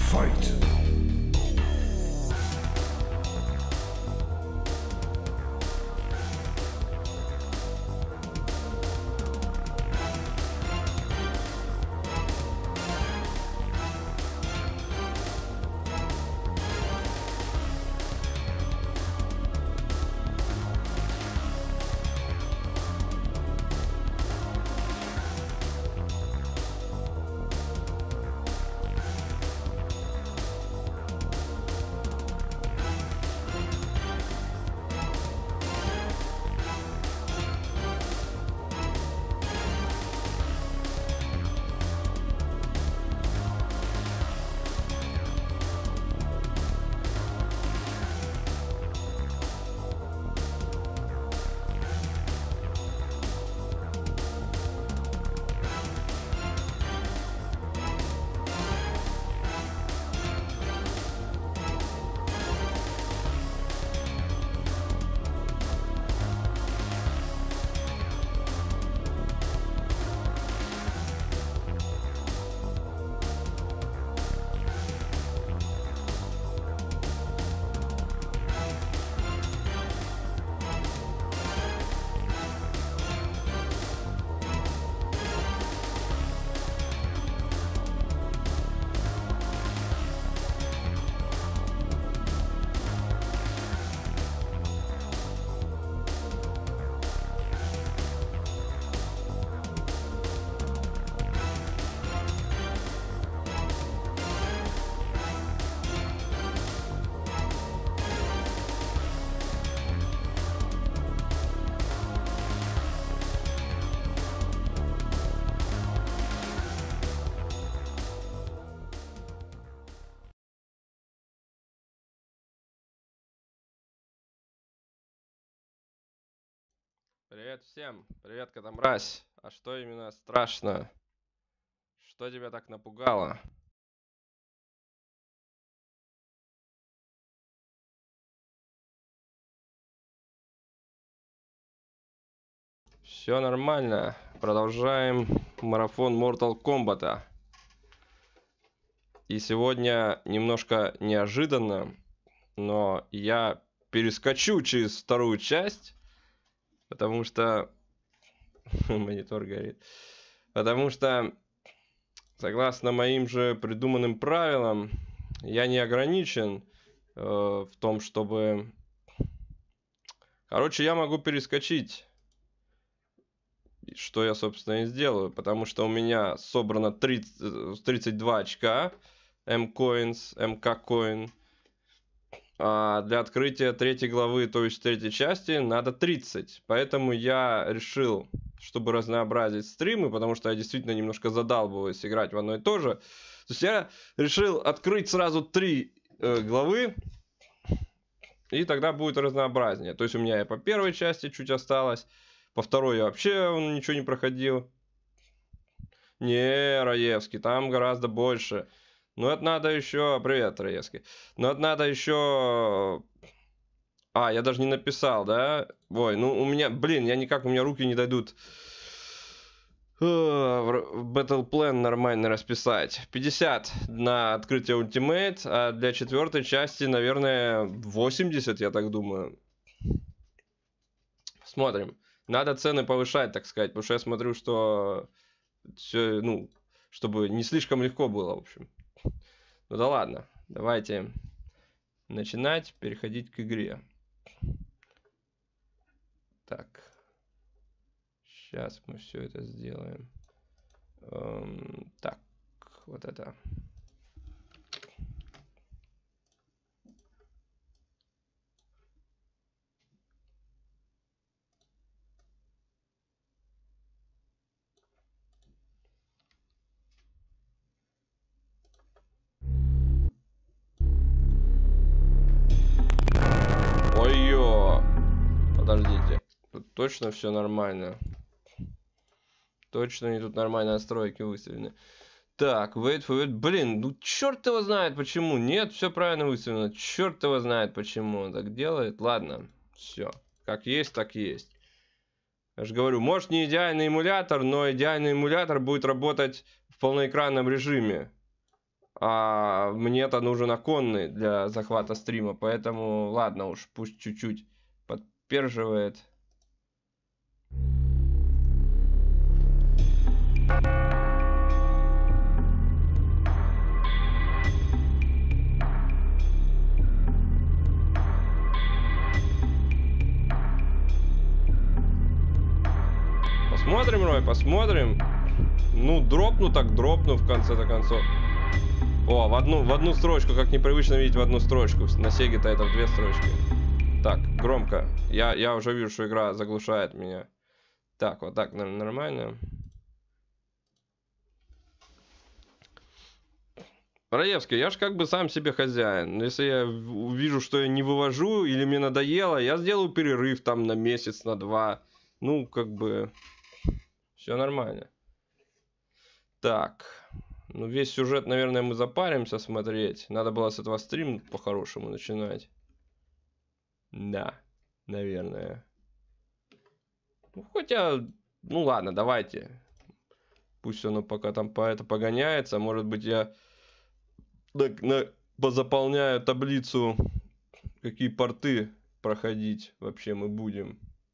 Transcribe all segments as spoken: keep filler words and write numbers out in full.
Fight. Привет всем! Привет, Катамразь! А что именно страшно? Что тебя так напугало? Все нормально. Продолжаем марафон Mortal Kombat. И сегодня немножко неожиданно, но я перескочу через вторую часть, потому что... Монитор горит. Потому что, согласно моим же придуманным правилам, я не ограничен э, в том, чтобы... Короче, я могу перескочить, что я, собственно, и сделаю, потому что у меня собрано тридцать, тридцать два очка M-Coins, эм ка-Coin. А для открытия третьей главы, то есть третьей части, надо тридцать. Поэтому я решил, чтобы разнообразить стримы, потому что я действительно немножко задалбываюсь играть в одно и то же. То есть я решил открыть сразу три э, главы, и тогда будет разнообразнее. То есть у меня и по первой части чуть осталось, по второй я вообще он ничего не проходил. Не, Раевский, там гораздо больше. Ну, это надо еще... Привет, Раевский. Но это надо еще... А, я даже не написал, да? Ой, ну у меня... Блин, я никак... У меня руки не дойдут в Battle Plan нормально расписать. пятьдесят на открытие Ultimate, а для четвертой части, наверное, восемьдесят, я так думаю. Смотрим. Надо цены повышать, так сказать, потому что я смотрю, что все, ну, чтобы не слишком легко было, в общем. Ну да ладно, давайте начинать, переходить к игре. Так. Сейчас мы все это сделаем. Эм, так, вот это. Ой-ё! Подождите. Тут точно все нормально. Точно они тут нормальные настройки выставлены. Так, wait for it. Блин, ну черт его знает почему. Нет, все правильно выставлено. Черт его знает почему он так делает. Ладно, все. Как есть, так есть. Я же говорю, может не идеальный эмулятор, но идеальный эмулятор будет работать в полноэкранном режиме. А мне-то нужен оконный для захвата стрима. Поэтому, ладно уж, пусть чуть-чуть подперживает. Посмотрим, Рой, посмотрим. Ну, дропну так дропну в конце-то концов. О, в одну, в одну строчку, как непривычно видеть в одну строчку. На Сеге-то это в две строчки. Так, громко. Я, я уже вижу, что игра заглушает меня. Так, вот так, наверное, нормально. Раевский, я же как бы сам себе хозяин. Если я увижу, что я не вывожу или мне надоело, я сделаю перерыв там на месяц, на два. Ну, как бы... Все нормально. Так. Ну, весь сюжет, наверное, мы запаримся смотреть. Надо было с этого стрим по-хорошему начинать. Да, наверное. Ну, хотя, ну ладно, давайте. Пусть оно пока там по это погоняется. Может быть, я так, на, позаполняю таблицу, какие порты проходить вообще мы будем.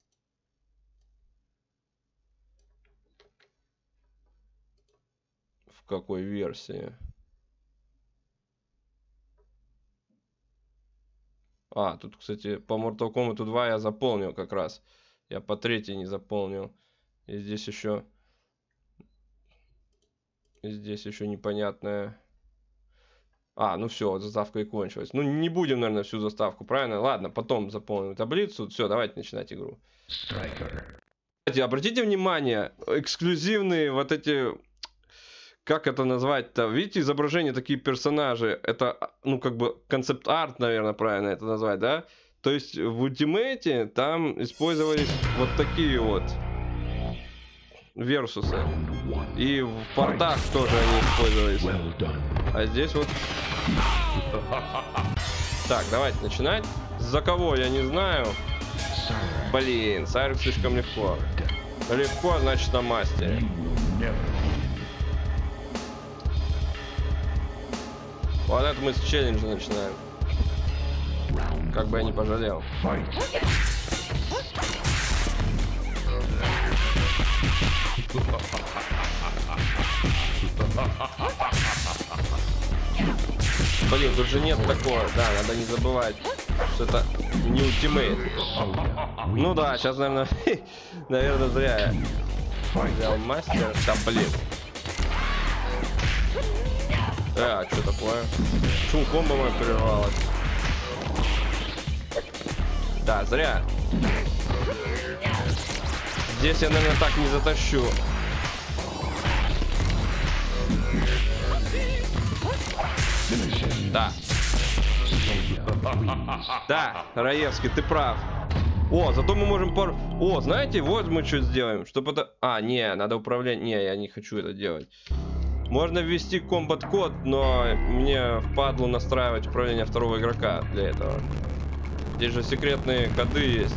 В какой версии? А, тут, кстати, по Mortal Kombat два я заполнил как раз. Я по третьей не заполнил. И здесь еще... И здесь еще непонятное... А, ну все, заставка и кончилась. Ну, не будем, наверное, всю заставку, правильно? Ладно, потом заполним таблицу. Все, давайте начинать игру. Striker. Кстати, обратите внимание, эксклюзивные вот эти... Как это назвать-то? Видите, изображения, такие персонажи. Это, ну, как бы, концепт-арт, наверное, правильно это назвать, да? То есть, в ультимейте там использовались вот такие вот версусы. И в портах тоже они использовались. А здесь вот... Так, давайте начинать. За кого, я не знаю. Блин, Сайрекс слишком легко. Легко, значит, на мастере. Вот это мы с челленджа начинаем. Как бы я не пожалел. Блин, тут же нет такого. Да, надо не забывать, что это не ультимейт. Ну да, сейчас, наверное, наверное, зря я взял мастер. Да, блин. Э, а что такое? Почему комбо моя прервалась? Да, зря. Здесь я, наверное, так не затащу. Да. Да, Раевский, ты прав. О, зато мы можем пор... О, знаете, вот мы что сделаем. Чтобы это... А, не, надо управлять... Не, я не хочу это делать. Можно ввести комбат-код, но мне впадлу настраивать управление второго игрока для этого. Здесь же секретные коды есть.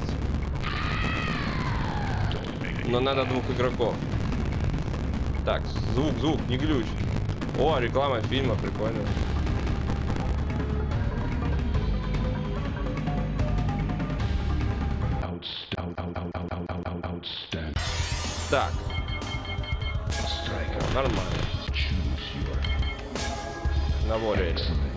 Но надо двух игроков. Так, звук, звук, не глючь. О, реклама фильма, прикольно. Так. О, нормально. На воле.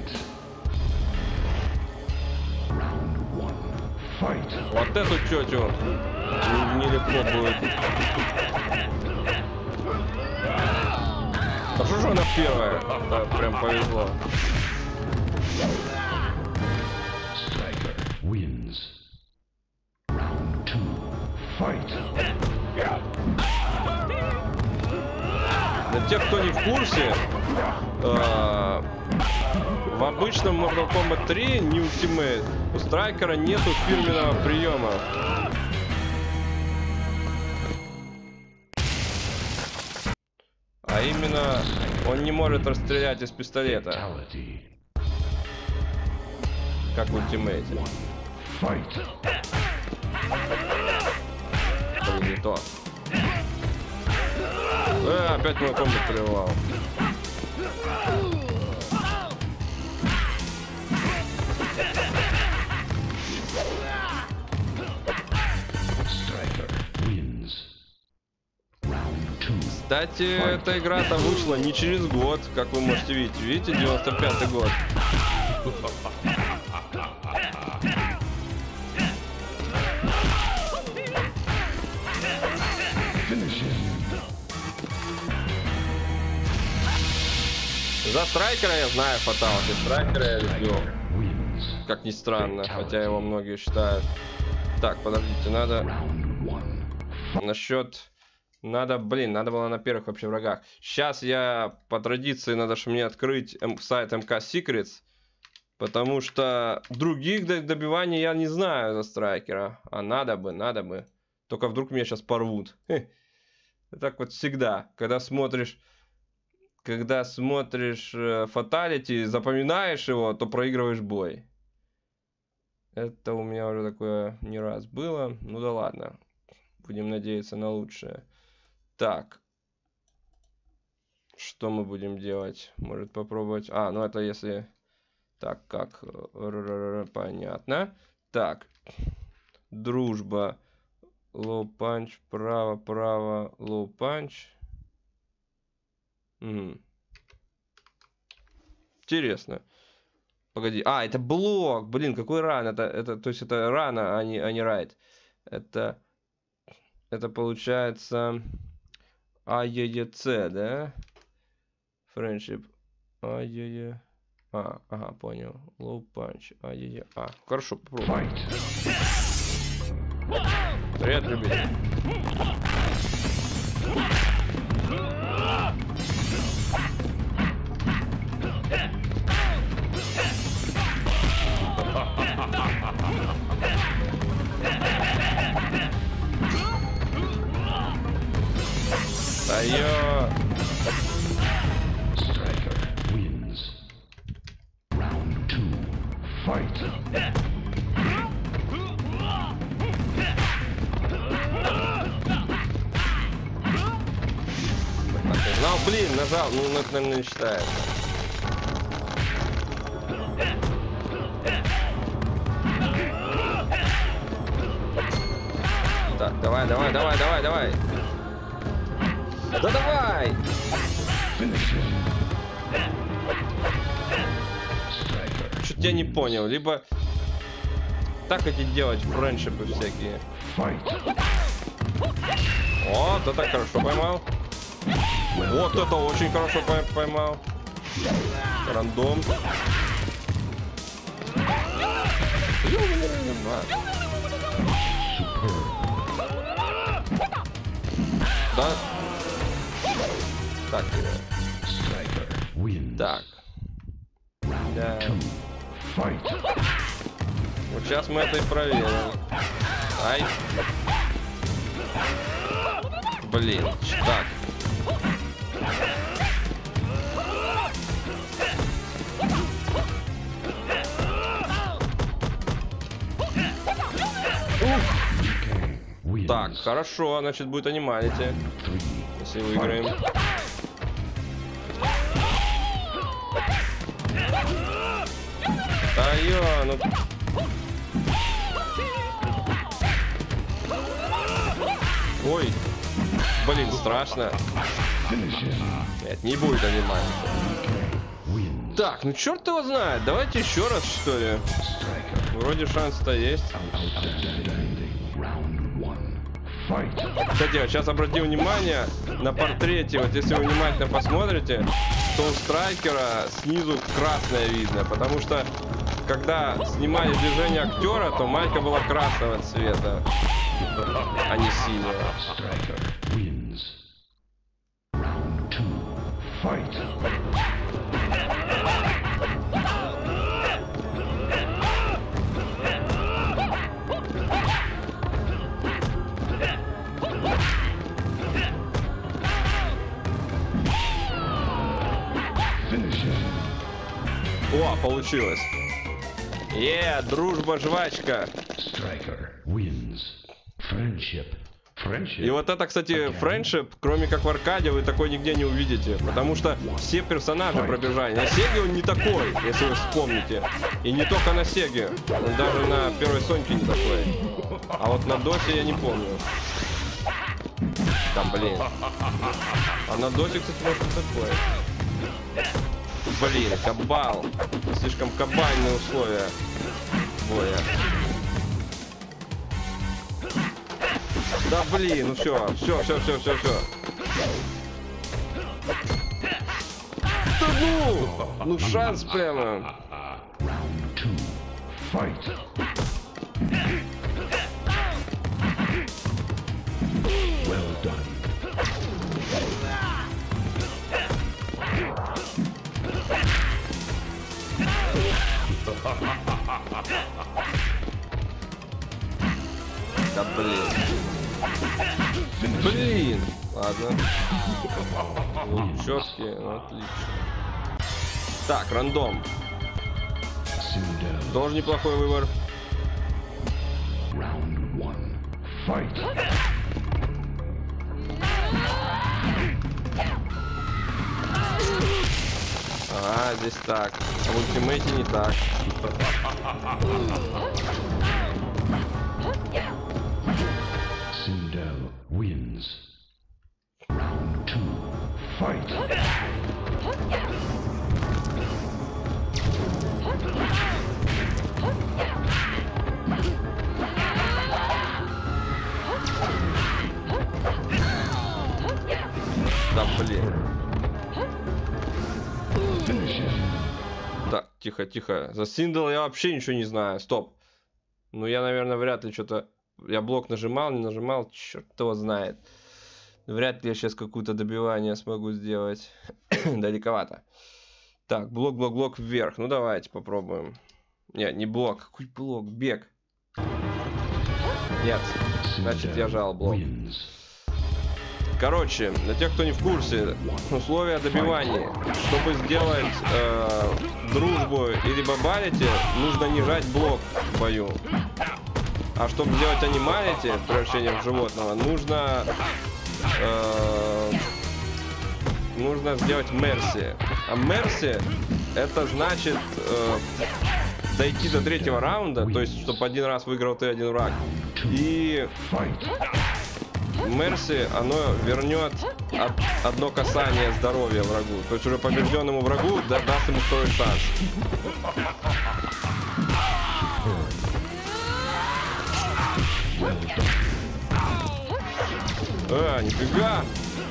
Вот эту тетю нелегко будет. А что же она первая? Да, прям повезло. Для тех, кто не в курсе, э, в обычном Mortal Kombat три не ультимейт, у Страйкера нету фирменного приема. А именно, он не может расстрелять из пистолета, как в ультимейте. Блин, не то. Э, опять мой комбо прервал. Кстати, эта игра-то вышла не через год, как вы можете видеть. Видите, девяносто пятый год. За Страйкера я знаю фаталки. Страйкера я любил. Как ни странно, хотя его многие считают. Так, подождите, надо... Насчет... Надо, блин, надо было на первых вообще врагах. Сейчас я, по традиции, надо же мне открыть сайт эм ка Secrets. Потому что других добиваний я не знаю за Страйкера. А надо бы, надо бы. Только вдруг меня сейчас порвут. Хе. Так вот всегда, когда смотришь... Когда смотришь фаталити, запоминаешь его, то проигрываешь бой. Это у меня уже такое не раз было. Ну да ладно. Будем надеяться на лучшее. Так. Что мы будем делать? Может попробовать... А, ну это если... Так, как? Понятно. Так. Дружба. Low punch. Право, право. Low punch. Угу. Интересно. Погоди. А, это блок. Блин, какой ран. Это, это, то есть это рана, а не, а не райд. Это, это получается а е е це, да? Friendship. а е е. А, ага, понял. Low punch. а е е. А, хорошо, попробуем. Привет, любитель. Ай-ё! Striker wins. Round two. Fight. Ну, блин, нажал. Ну, это, наверное, не считается. Так, давай, давай, давай, давай, давай. Да давай! Чуть я не понял. Либо так эти делать френдшипы всякие. О, вот это хорошо поймал. Вот это очень хорошо поймал. Рандом. Да. Так. Так. Да. Вот сейчас мы это и проверим. Ай. Блин. Так. Так, хорошо, значит будет анималити, если выиграем. Ай-ё, ну... Ой, блин, страшно. Нет, не будет анималити. Так, ну черт его знает, давайте еще раз, что ли. Вроде шанс-то есть. Кстати, вот сейчас обратил внимание на портрете, вот если вы внимательно посмотрите, то у Страйкера снизу красное видно, потому что когда снимали движение актера, то майка была красного цвета, а не синего. О, получилось. Е, дружба, жвачка. И вот это, кстати, френдшип, кроме как в аркаде, вы такой нигде не увидите. Потому что все персонажи пробежали. На Сеге он не такой, если вы вспомните. И не только на Сеге. Он даже на первой Соньке не такой. А вот на Досе я не помню. Да блин. А на доте, кстати, может такое. Блин, кабал. Слишком кабальные условия боя. Да блин, ну все, все, все, все, все, все. Да ну! Ну шанс прямо. Well done. Да блин. Блин. Ладно. Вот четкие, ну, отлично. Так, рандом. Тоже неплохой выбор. Round one. Fight. А, здесь так. А в ультимейте не так. Sindel wins. Round two. Fight. Да блин. Так, тихо, тихо. За Синдел я вообще ничего не знаю. Стоп. Ну я, наверное, вряд ли что-то... Я блок нажимал, не нажимал, черт его знает. Вряд ли я сейчас какое-то добивание смогу сделать. Далековато. Так, блок, блок, блок вверх. Ну давайте попробуем. Не, не блок. Какой блок? Бег. Нет. Значит, я жал блок. Короче, для тех, кто не в курсе, условия добивания. Чтобы сделать э, дружбу или бабалити, нужно не жать блок в бою. А чтобы сделать анималити, превращение в животного, нужно э, нужно сделать мерси. А мерси это значит э, дойти до третьего раунда, то есть чтобы один раз выиграл ты, один враг. И мерси, оно вернет от, одно касание здоровья врагу. То есть уже побежденному врагу да, даст ему второй шанс. А, нифига!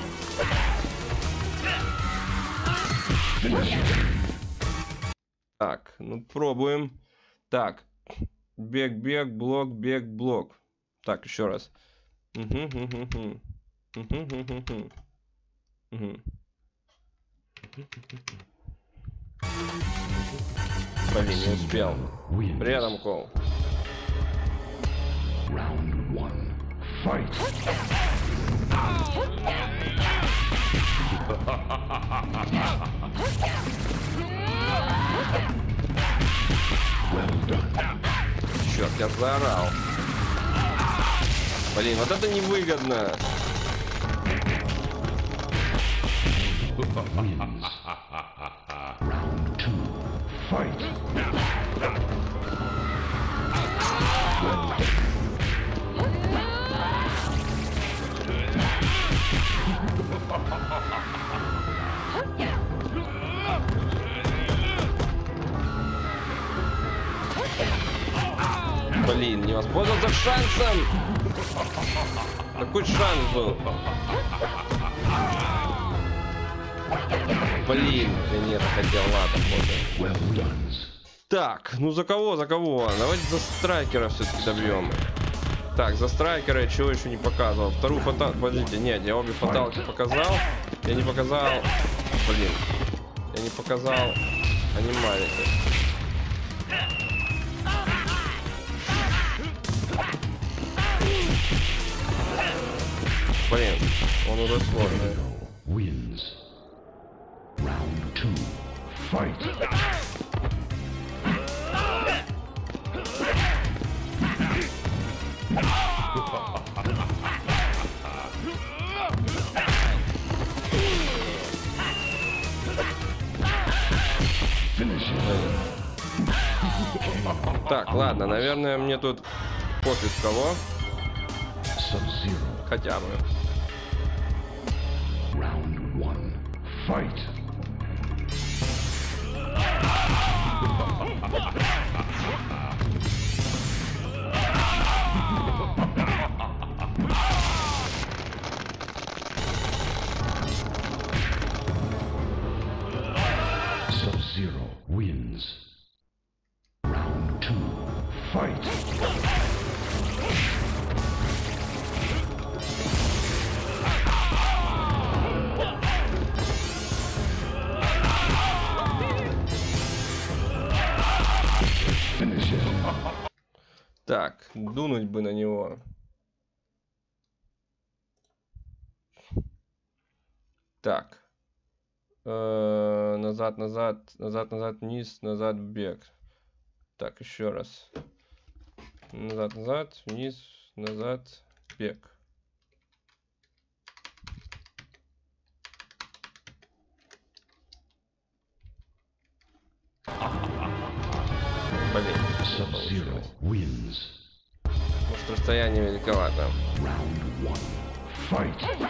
Так, ну пробуем. Так, бег, бег, блок, бег, блок. Так, еще раз. Угу, угу, угу. Угу, угу, угу. Угу. Блин, не успел. Рядом кол. Round one. Fight. Well done. Черт, я заорал. Блин, вот это невыгодно. Wins. Round two. Fight. Well done. Блин, не воспользовался шансом. Какой шанс был? Блин, я нет, хотел, ладно, вот. Well done. Так, ну за кого, за кого? Давайте за страйкера все-таки добьем. Так, за страйкера я чего еще не показывал. Вторую фаталку, подождите, нет, я обе фаталки показал. Я не показал, блин, я не показал анималити. Блин, он уже сложный. Wins. Round two. Fight. Так, ладно, наверное, мне тут пофиг кого. Хотя бы. Round one. Fight. Sub-Zero wins. Round two. Fight. Finish it. Так, дунуть бы на него. Так. Э, назад, назад, назад, назад, вниз, назад, бег. Так, еще раз. Назад, назад, вниз, назад, бег. Блин, Sub-Zero wins. может, расстояние великовато. Round one. Fight.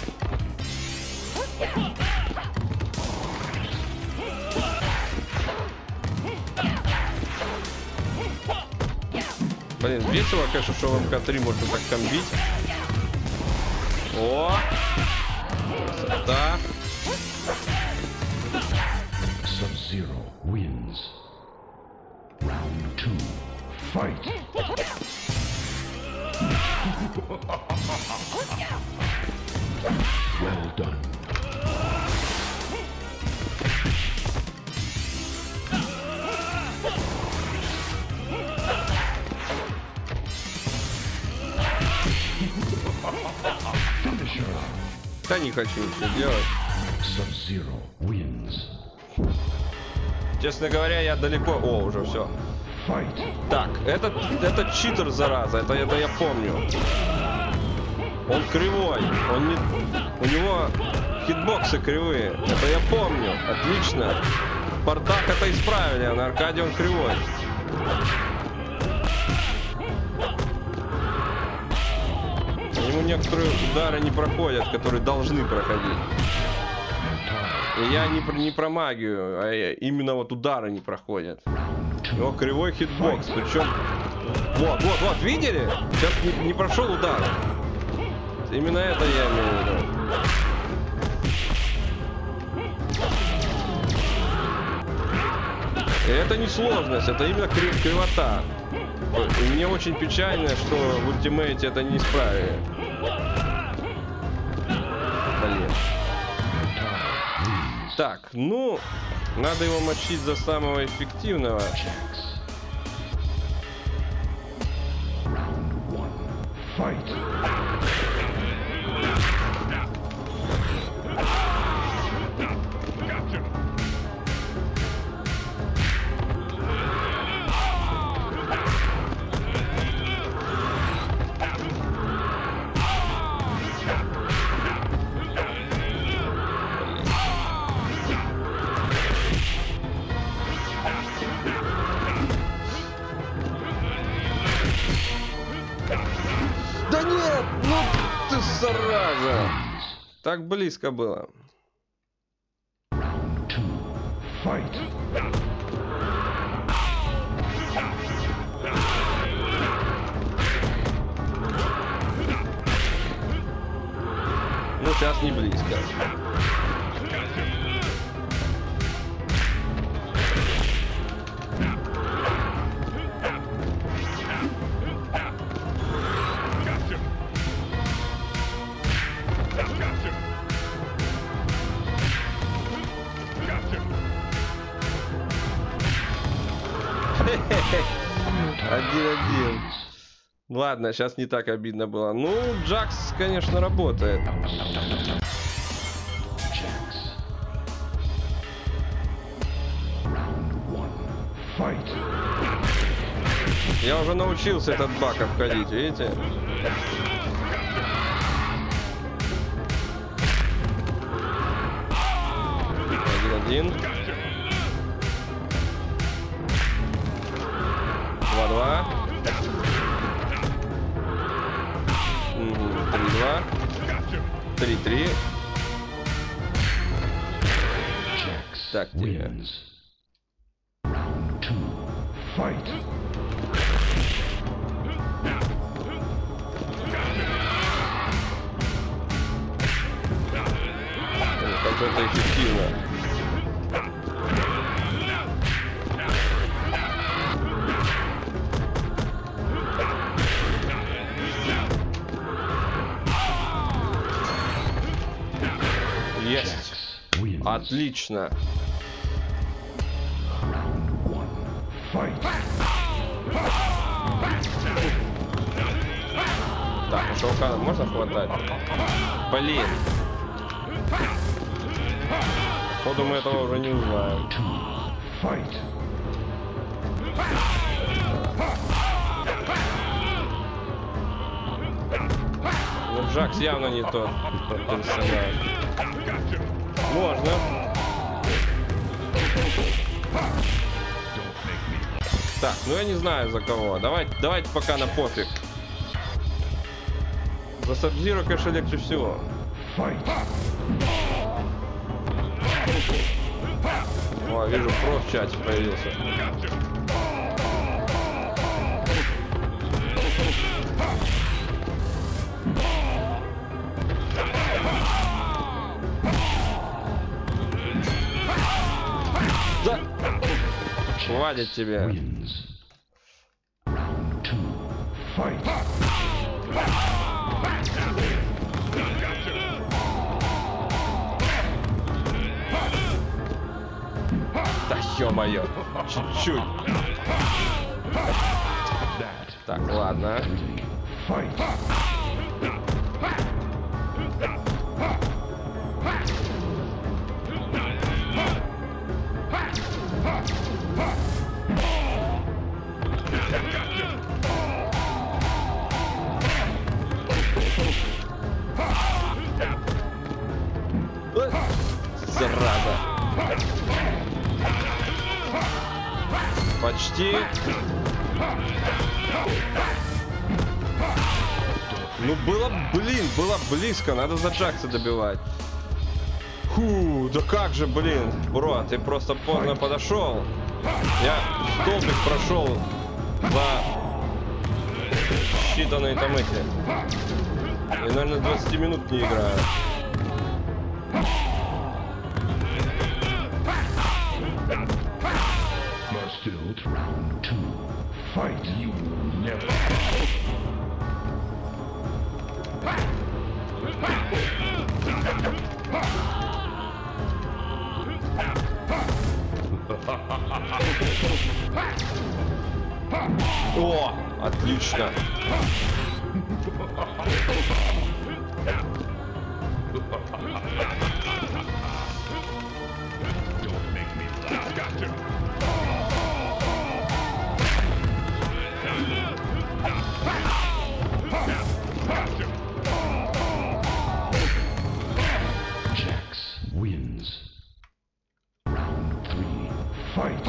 Блин, весело, конечно, что в эм ка три можно так комбить. О! Красота! Sub-Zero wins. Round two. Fight. Well done. Finisher. Да не хочу ничего делать. Sub-Zero wins. Честно говоря, я далеко... О, уже все. Fight. Так, этот, этот читер, зараза, это, это я помню. Он кривой, он не... У него хитбоксы кривые, это я помню, отлично. В портах это исправили, а на аркаде он кривой. Ему некоторые удары не проходят, которые должны проходить. И я не про, не про магию, а именно вот удары не проходят. У него кривой хитбокс, причем... Вот, вот, вот, видели? Сейчас не, не прошел удар. Именно это я имею в виду. И это не сложность, это именно крив кривота. И мне очень печально, что в ультимейте это не исправили. Блин. Так, ну, надо его мочить за самого эффективного. Fight. Да нет, ну ты зараза. Так близко было. Fight. Ну сейчас не близко. Один-один. Ладно, сейчас не так обидно было. Ну, Джакс, конечно, работает. Я уже научился этот баг обходить, видите? Один-один. Два-два. Три-два. Три-три. Так тебе. wins. Round two. Fight. Как это эффективно. Есть. Wins. Отлично. Fight. Так, а Шоукана можно хватать? Блин. Походу мы этого уже не узнаем. Fight. Ну, Джакс явно не тот, тот персонаж. Можно. Так, ну я не знаю за кого. Давайте, давайте пока на пофиг. За Сабзиро, конечно, легче всего. Fight. О, вижу, про в чате появился. Да! Хватит тебе. Wins. Round two. Fight. Да ё-моё, чуть-чуть. That. Так, ладно. Fight. Э, Зараза. Почти. Ну было, блин, было близко. Надо за Джакса добивать. Фу, да как же, блин. Бро, ты просто поздно подошел. Я столбик прошел за считанные там эти. И, наверное, двадцать минут не играю. Still round two. Fight. You will never. О, отлично. Don't make me laugh. Gotcha. Jax wins. Round three. Fight.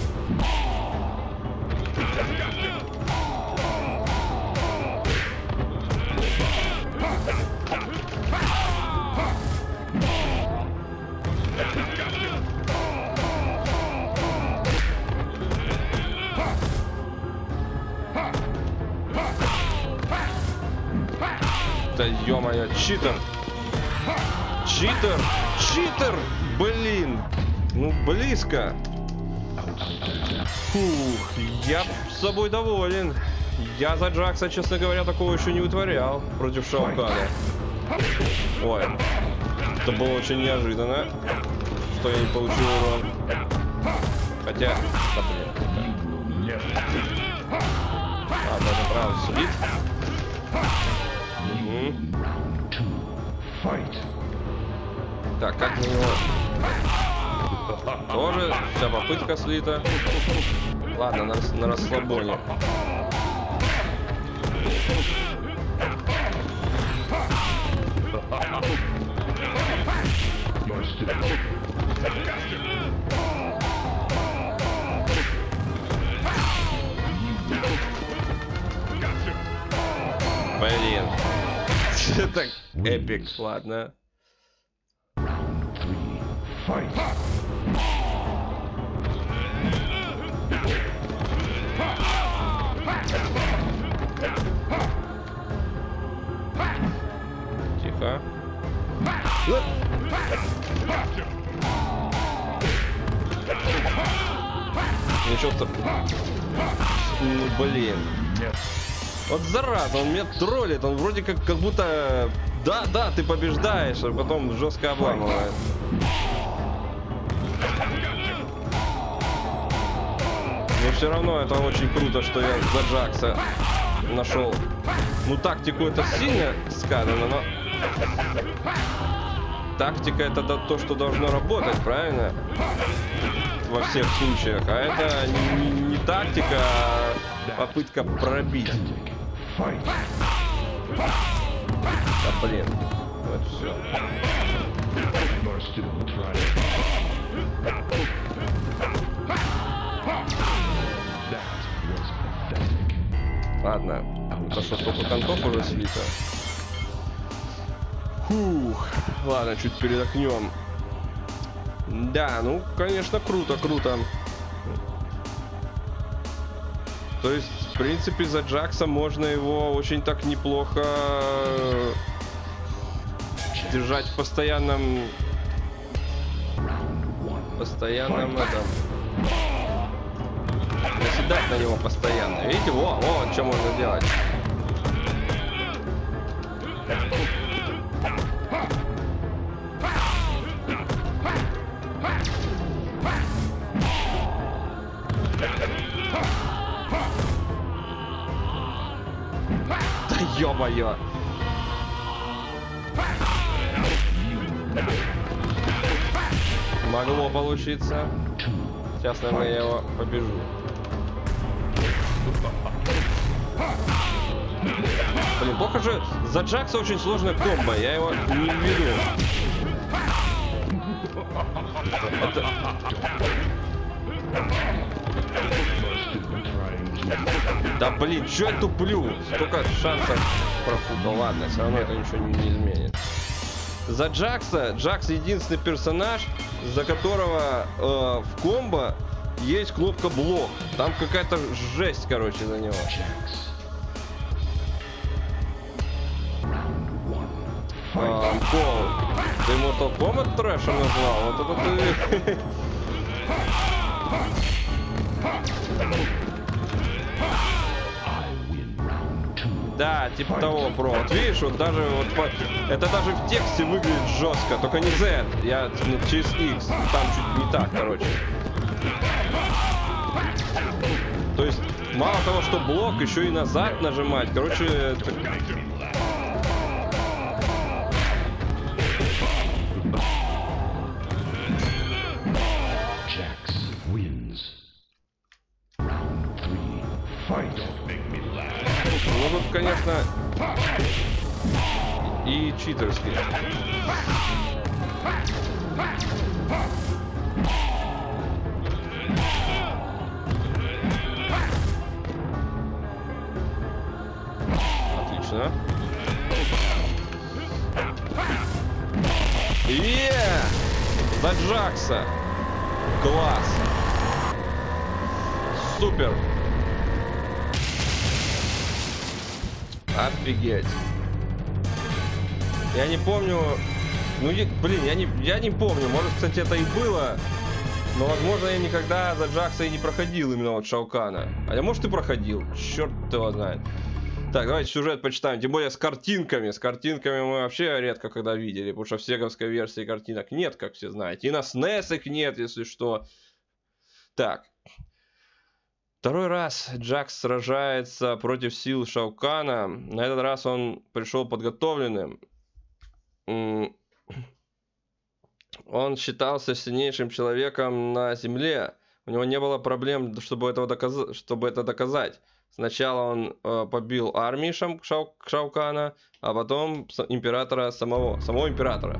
Да ё-моё, читер! Читер! Читер! Блин! Ну, близко! Фух, я с собой доволен. Я за Джакса, честно говоря, такого еще не вытворял против Шаукана. Ой, это было очень неожиданно, что я не получил урон. Хотя, да, блин. А, даже правда сидит. Угу. Так, как на него? Тоже вся попытка слита. Ладно, на, на расслабоне. Блин. Это эпик, ладно. Fight. Ничего то... Ну, блин. Вот зараза, он меня троллит. Он вроде как, как будто... Да, да, ты побеждаешь, а потом жестко обламывает. Но все равно это очень круто, что я за Джакса нашел. Ну, тактику это сильно сказано, но... Тактика это то, что должно работать, правильно? Во всех случаях. А это не, не, не тактика, а попытка пробить. Да блин. Вот все. Ладно. То, что столько контов уже слито. Фух. Ладно, чуть передохнем. Да, ну, конечно, круто, круто. То есть, в принципе, за Джакса можно его очень так неплохо держать в постоянном... Постоянном этом... Наседать на него постоянно. Видите, во, во, что можно делать. Да ё-моё! Могло получиться. Сейчас, наверное, я его побежу. Блин, похоже, за Джакса очень сложная комбо. Я его не веду. Это... Да блин, чё я туплю? Сколько шансов профукал. Ладно, все равно это ничего не изменит. За Джакса, Джакс единственный персонаж, за которого э, в комбо есть кнопка блок. Там какая-то жесть, короче, за него. А, Кол, ты Mortal Kombat трэшем назвал? Вот это ты... Да, типа того, про. Вот видишь, вот даже вот по... это даже в тексте выглядит жестко, только не Z, я через X, там чуть не так, короче. То есть мало того, что блок, еще и назад нажимать, короче. Это... Ну тут, конечно, и читерски. Отлично. Е! За Джакса. Класс. Супер. Офигеть. Я не помню. Ну, я, блин, я не, я не помню. Может, кстати, это и было. Но, возможно, я никогда за Джакса и не проходил именно вот Шаукана. А я, может, и проходил. Черт его знает. Так, давайте сюжет почитаем. Тем более с картинками. С картинками мы вообще редко когда видели. Потому что в сеговской версии картинок нет, как все знаете. И на снес их нет, если что. Так. Второй раз Джакс сражается против сил Шаукана. На этот раз он пришел подготовленным. Он считался сильнейшим человеком на Земле. У него не было проблем, чтобы, этого доказать, чтобы это доказать. Сначала он э, побил армии Шам, Шау, Шаукана, а потом императора самого, самого императора.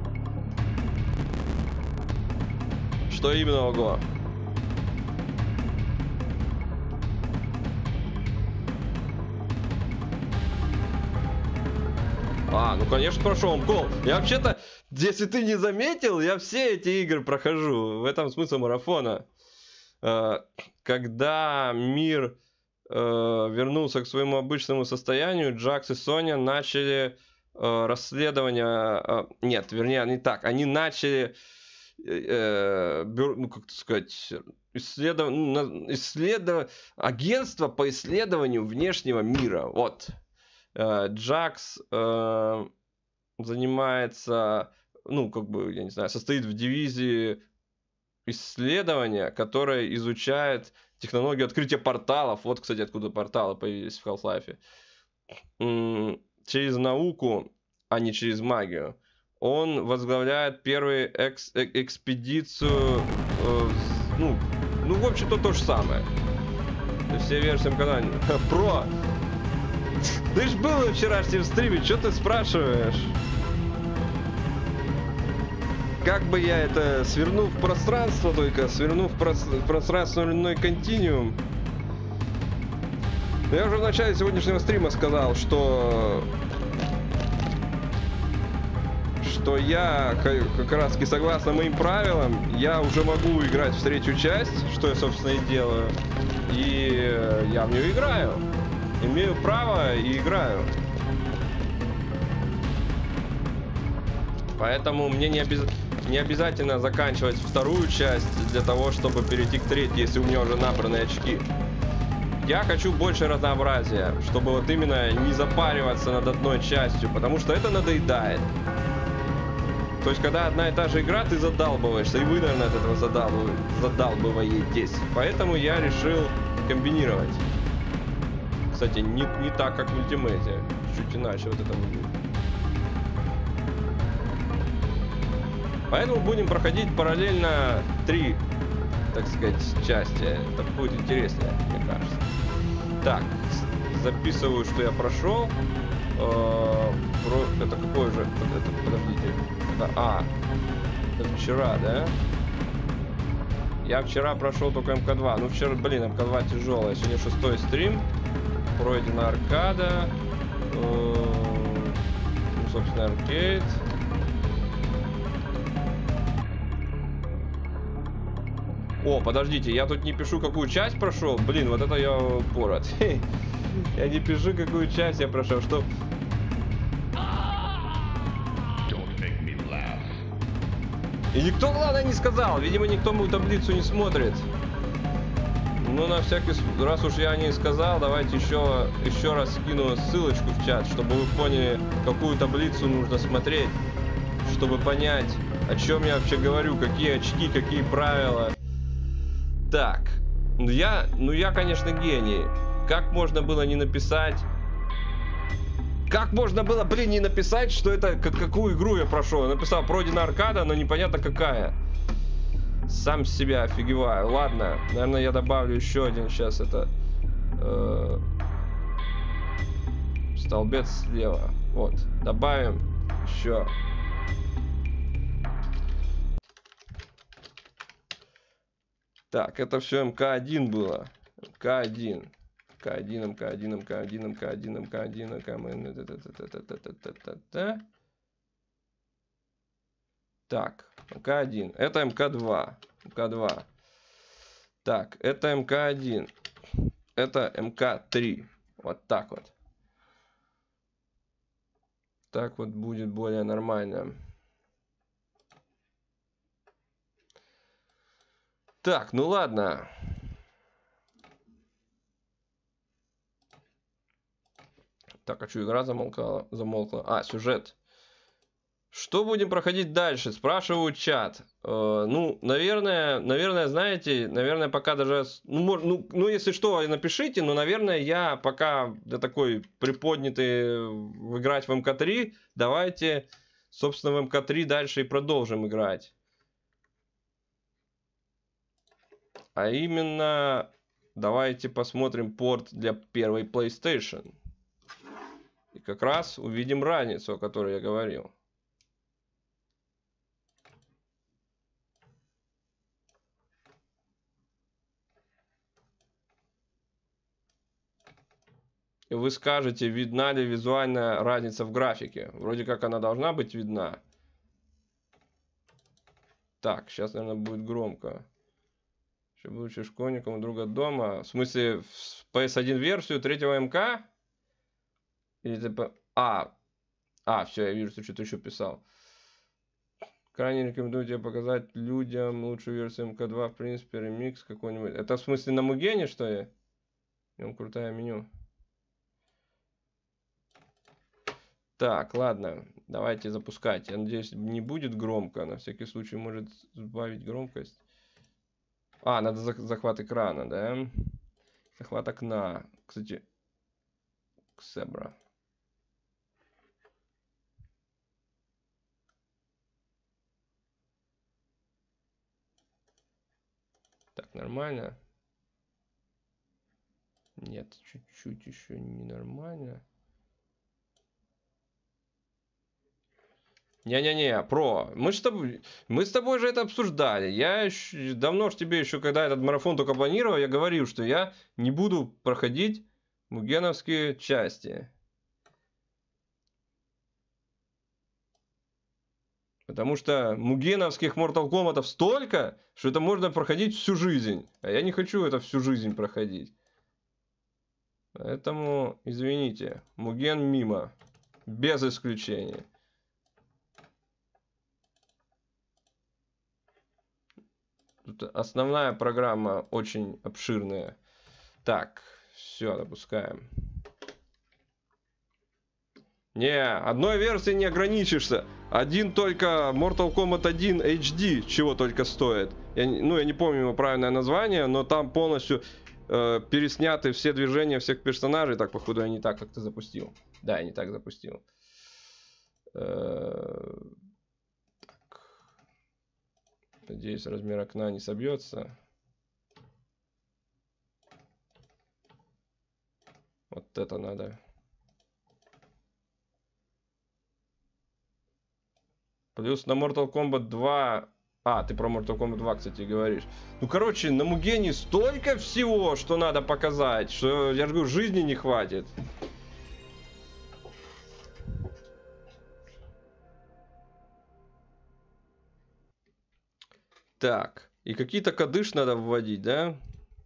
Что именно, ого? А, ну конечно прошел Кол. Я вообще-то, если ты не заметил, я все эти игры прохожу. В этом смысл марафона. Когда мир вернулся к своему обычному состоянию, Джакс и Соня начали расследование... Нет, вернее, не так. Они начали э, бюро, ну, как сказать, исследов... исследов... агентство по исследованию внешнего мира. Вот. Э, Джакс э, занимается, ну, как бы, я не знаю, состоит в дивизии исследования, которое изучает технологию открытия порталов. Вот, кстати, откуда порталы появились в Half-Life. Через науку, а не через магию. Он возглавляет первую экс э экспедицию. Э, ну, ну, в общем-то, то же самое. Все версии канала. Про! Ты ж был на вчерашнем стриме, что ты спрашиваешь? Как бы я это, свернув в пространство только, свернув в, прос в пространственный континуум. Я уже в начале сегодняшнего стрима сказал, что... Что я, как раз таки, согласно моим правилам, я уже могу играть в третью часть, что я, собственно, и делаю. И я в нее играю. Имею право и играю. Поэтому мне не, обяз... не обязательно заканчивать вторую часть для того, чтобы перейти к третьей, если у меня уже набраны очки. Я хочу больше разнообразия, чтобы вот именно не запариваться над одной частью, потому что это надоедает. То есть, когда одна и та же игра, ты задалбываешься, и вы, наверное, от этого задалбыв... задалбываетесь. Поэтому я решил комбинировать. Кстати, не, не так, как в ультимейте. Чуть иначе вот это выглядит. Поэтому будем проходить параллельно три, так сказать, части. Это будет интереснее, мне кажется. Так, записываю, что я прошел. Это какой же? Подождите. Это, а, это вчера, да? Я вчера прошел только эм ка два. Ну, вчера, блин, эм ка два тяжелая. Сегодня шестой стрим. Пройдена аркада. Ну, собственно, аркейд. О, подождите, я тут не пишу, какую часть прошел. Блин, вот это я порот. Я не пишу, какую часть я прошел. Что... И никто, главное, не сказал. Видимо, никто мою таблицу не смотрит. Но на всякий раз уж я не сказал, давайте еще, еще раз скину ссылочку в чат, чтобы вы поняли, какую таблицу нужно смотреть, чтобы понять, о чем я вообще говорю, какие очки, какие правила. Так, ну я, ну я, конечно, гений. Как можно было не написать... Как можно было, блин, не написать, что это, как, какую игру я прошел? Я написал, пройдена аркада, но непонятно какая. Сам с себя офигеваю. Ладно, наверное, я добавлю еще один сейчас это... Э, столбец слева. Вот, добавим еще... Так, это все эм ка один было. эм ка один. эм ка один, эм ка один, эм ка один, эм ка один, эм ка один, эм ка один. Так, эм ка один. Это эм ка два. эм ка два. Так, это эм ка один. Это эм ка три. Вот так вот. Так вот будет более нормально. Так, ну ладно. Так, а что, игра замолкала? Замолкла. А, сюжет. Что будем проходить дальше? Спрашивают чат. Э, ну, наверное, наверное, знаете, наверное, пока даже... Ну, мож, ну, ну, если что, напишите, но, наверное, я пока для такой приподнятый играть в эм ка три, давайте, собственно, в эм ка три дальше и продолжим играть. А именно, давайте посмотрим порт для первой PlayStation. И как раз увидим разницу, о которой я говорил. И вы скажете, видна ли визуальная разница в графике. Вроде как она должна быть видна. Так, сейчас, наверное, будет громко. Еще будучи школьником у друга дома. В смысле, в пи эс один версию третьего эм ка? Или типа... А, а, все, я вижу, что что-то еще писал. Крайне рекомендую тебе показать людям лучшую версию эм ка два, в принципе, ремикс какой-нибудь. Это в смысле на Мугене, что ли? Прям крутое меню. Так, ладно, давайте запускать. Я надеюсь, не будет громко. На всякий случай может сбавить громкость. А, надо захват экрана, да? Захват окна. Кстати, Ксебра. Так, нормально? Нет, чуть-чуть еще ненормально. Не-не-не, про, мы с тобой, мы с тобой же это обсуждали. Я еще, давно ж тебе еще, когда этот марафон только планировал, я говорил, что я не буду проходить мугеновские части. Потому что мугеновских Mortal Kombat столько, что это можно проходить всю жизнь. А я не хочу это всю жизнь проходить. Поэтому, извините, Муген мимо. Без исключения. Тут основная программа очень обширная. Так, все, допускаем. Не, одной версии не ограничишься. Один только Mortal Kombat один эйч ди чего только стоит. Я, ну, я не помню его правильное название, но там полностью э, пересняты все движения всех персонажей. Так, походу, я не так как-то запустил. Да, я не так запустил. Э, так. Надеюсь, размер окна не собьется. Вот это надо. Плюс на Mortal Kombat два... А, ты про Mortal Kombat два, кстати, говоришь. Ну, короче, на Мугене столько всего, что надо показать, что, я же говорю, жизни не хватит. Так, и какие-то коды ж надо вводить, да?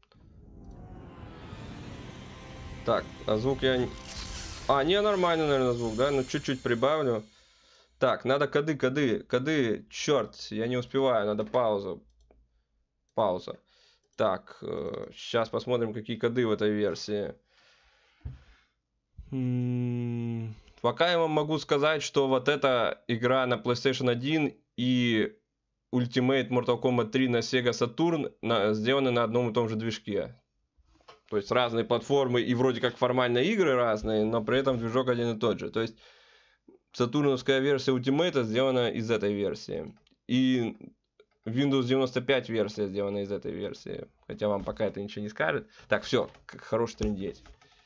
Так, а звук я... А, не, нормально, наверное, звук, да? Ну, чуть-чуть прибавлю. Так, надо коды, коды, коды. Черт, я не успеваю, надо паузу. Пауза. Так, э, сейчас посмотрим, какие коды в этой версии. М-м-м, пока я вам могу сказать, что вот эта игра на PlayStation один и Ultimate Mortal Kombat три на Sega Saturn на, сделаны на одном и том же движке. То есть разные платформы и вроде как формально игры разные, но при этом движок один и тот же. То есть сатурновская версия Ultimate сделана из этой версии. И Windows девяносто пять версия сделана из этой версии. Хотя вам пока это ничего не скажет. Так, все, хорош трындеть.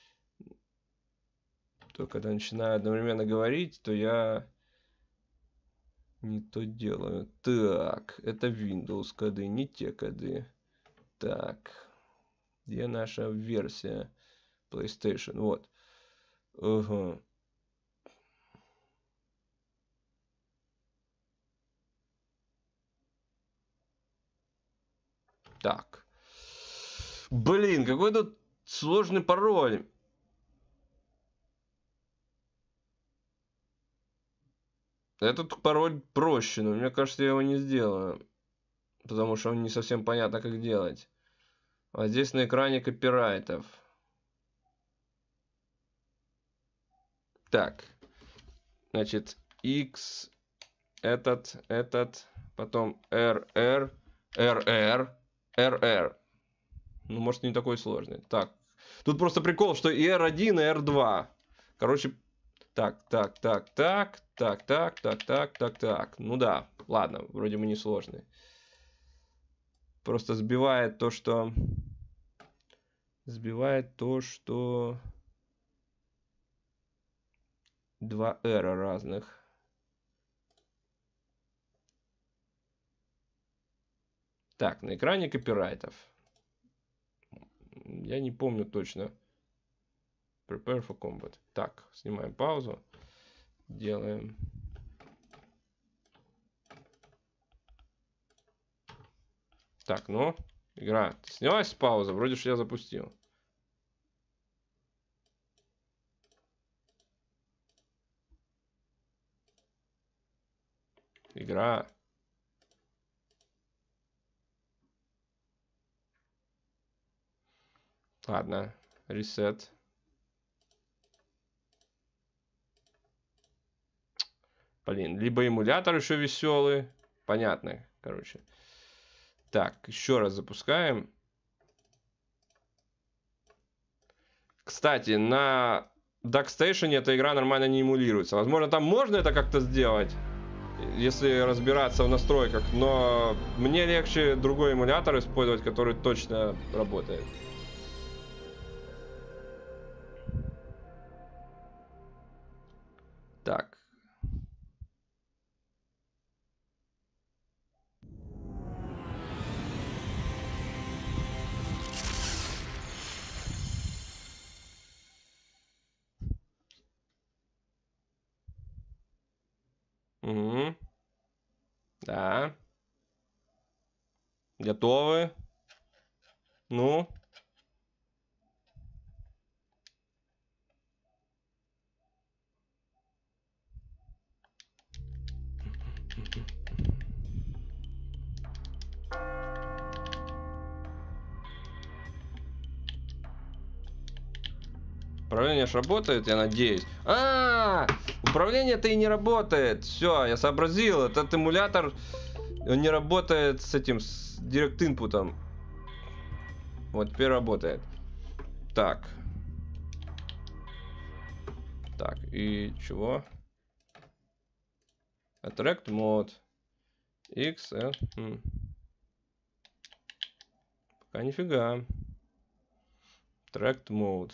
То когда начинаю одновременно говорить, то я не то делаю. Так, это Windows коды, не те коды. Так, где наша версия PlayStation? Вот. Угу. Так. Блин, какой тут сложный пароль. Этот пароль проще, но мне кажется, я его не сделаю. Потому что он не совсем понятно, как делать. А здесь на экране копирайтов. Так. Значит, X, этот, этот, потом R, R, R, R, R, R. Ну, может, не такой сложный. Так. Тут просто прикол, что и эр один, и эр два. Короче, так, так, так, так, так, так, так, так, так, так. Ну да, ладно, вроде бы не сложный. Просто сбивает то, что... Сбивает то, что... Два эра разных. Так, на экране копирайтов. Я не помню точно. Prepare for combat. Так, снимаем паузу. Делаем. Так, ну, игра. Снялась с паузы, вроде же я запустил. Игра. Ладно, ресет. Блин, либо эмулятор еще веселый. Понятно, короче. Так, еще раз запускаем. Кстати, на DuckStation эта игра нормально не эмулируется. Возможно, там можно это как-то сделать, если разбираться в настройках. Но мне легче другой эмулятор использовать, который точно работает. Так. Угу. Да. Готовы? Ну. Управление ж работает, я надеюсь. А, -а, -а! Управление-то и не работает. Все, я сообразил. Этот эмулятор, он не работает с этим, с Direct Input. Вот теперь работает. Так. Так, и чего? Attract Mode. X, L. М. Пока нифига. Attract Mode.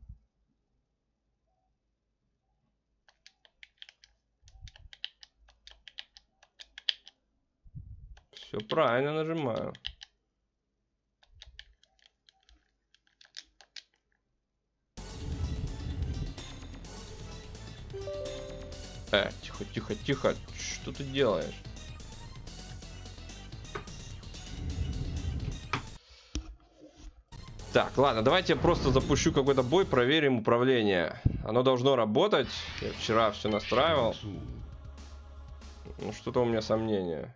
Все правильно нажимаю. Э, тихо, тихо, тихо. Что ты делаешь? Так, ладно, давайте я просто запущу какой-то бой, проверим управление. Оно должно работать. Я вчера все настраивал. Ну, что-то у меня сомнения.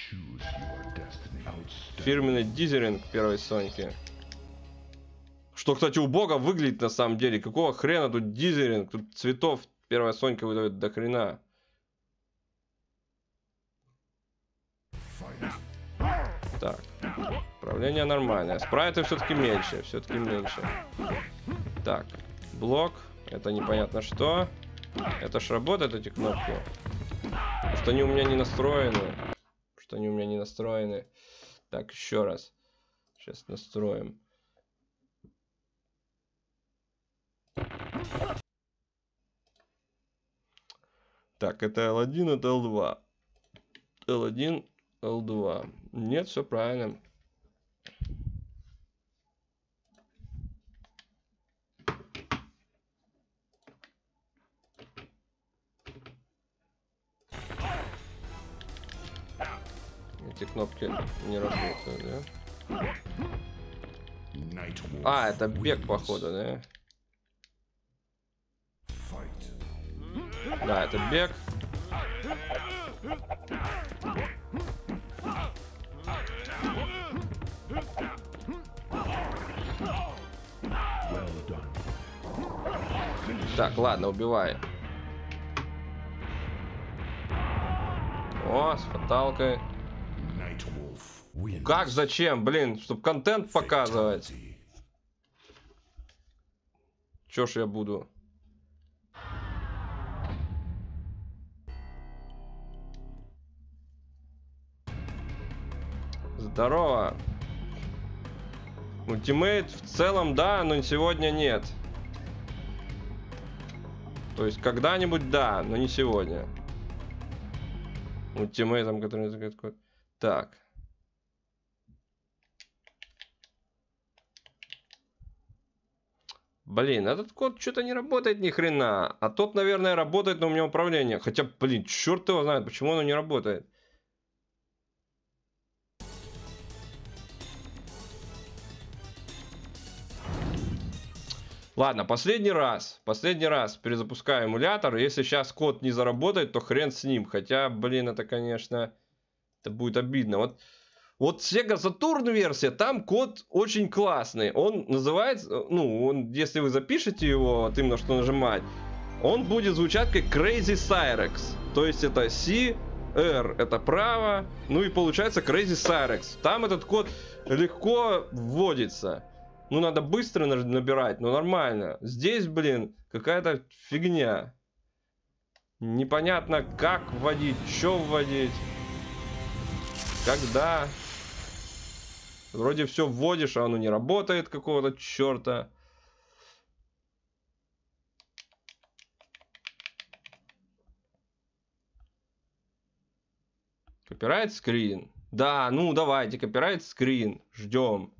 Фирменный дизелинг первой Соньки. Что, кстати, убого выглядит на самом деле. Какого хрена тут дизелинг? Тут цветов первая Сонька выдает до хрена. Так. Управление нормальное. Спрайты все-таки меньше. Все-таки меньше. Так. Блок. Это непонятно что. Это ж работают эти кнопки. Потому что они у меня не настроены. Что они у меня не настроены. Так, еще раз. Сейчас настроим. Так, это эл один, это эл два. эл один, эл два. Нет, все правильно. Эти кнопки не работают, да? А, это бег, походу, да? Да, это бег. Так, ладно, убивай. О, с фаталкой. Как, зачем, блин, чтобы контент показывать? Чё ж я буду? Здорово. Ультимейт в целом да, но сегодня нет. То есть когда-нибудь да, но не сегодня. Ультимейтом, который называет код. Так. Блин, этот код что-то не работает ни хрена. А тот, наверное, работает, но у меня управление. Хотя, блин, черт его знает, почему оно не работает. Ладно, последний раз. Последний раз перезапускаю эмулятор. Если сейчас код не заработает, то хрен с ним. Хотя, блин, это, конечно, это будет обидно. Вот Вот Sega Saturn версия, там код очень классный. Он называется, ну, он, если вы запишете его, вот именно что нажимать, он будет звучать как Crazy Cyrex. То есть это C, R это право, ну и получается Crazy Cyrex. Там этот код легко вводится. Ну, надо быстро набирать, но нормально. Здесь, блин, какая-то фигня. Непонятно, как вводить, что вводить, когда. Вроде все вводишь, а оно не работает какого-то черта. Копирайт скрин. Да, ну давайте, копирайт скрин. Ждем.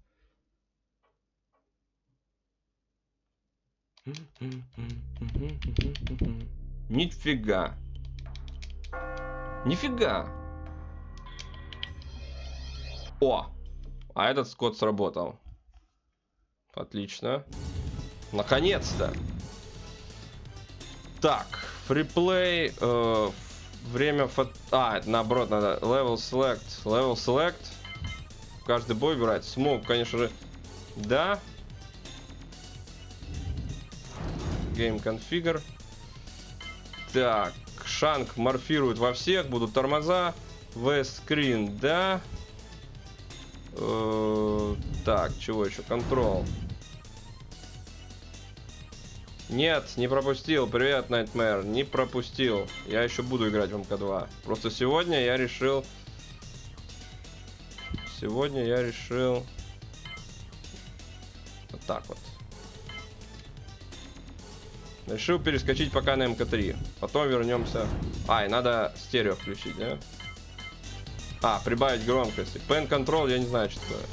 Нифига. Нифига. О! А этот код сработал. Отлично. Наконец-то. Так, фриплей. Э, время фото... А, наоборот, надо. Level select. Level select. Каждый бой выбирать. Смог, конечно же. Да. Game configure. Так, шанк морфирует во всех. Будут тормоза. V-screen, да. Э, так, чего еще? Control. Нет, не пропустил. Привет, Nightmare. Не пропустил. Я еще буду играть в эм ка два. Просто сегодня я решил... Сегодня я решил... Вот так вот. Решил перескочить пока на эм ка три. Потом вернемся... А, и надо стерео включить, да? А, прибавить громкости. Pen Control, я не знаю, что такое.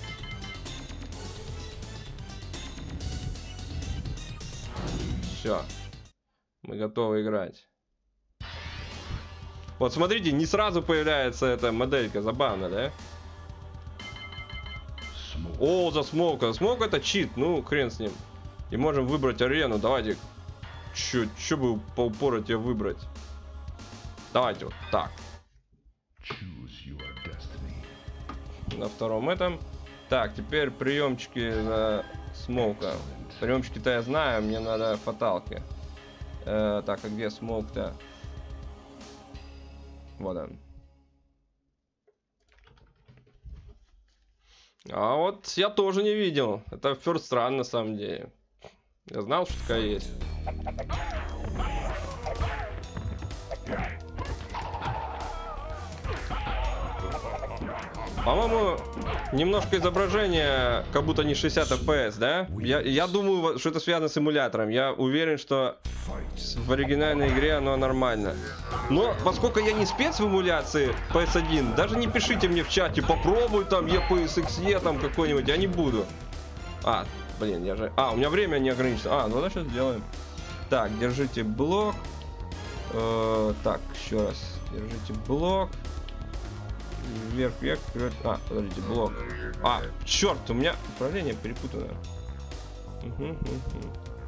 Все. Мы готовы играть. Вот смотрите, не сразу появляется эта моделька. Забавно, да? О, за смоука. Смоук это чит. Ну, хрен с ним. И можем выбрать арену. Давайте. Чё, чё бы по упору тебе выбрать? Давайте вот так. На втором этом. Так, теперь приемчики на смоука. Приемчики-то я знаю, мне надо фаталки. Э, так, а где смоук-то? Вот он. А вот я тоже не видел. Это first run на самом деле. Я знал, что такая есть. По-моему, немножко изображение, как будто не шестьдесят эф пи эс, да? Я, я думаю, что это связано с эмулятором. Я уверен, что в оригинальной игре оно нормально. Но, поскольку я не спец в эмуляции пи эс один, даже не пишите мне в чате, попробуй там и пи эс икс и там какой-нибудь, я не буду. А, блин, я же... А, у меня время не ограничено. А, ну да, сейчас сделаем. Так, держите блок. Э, так, еще раз. Держите блок. Вверх, вверх, вверх. А, подождите, блок. А, черт, у меня управление перепутано. Угу, угу.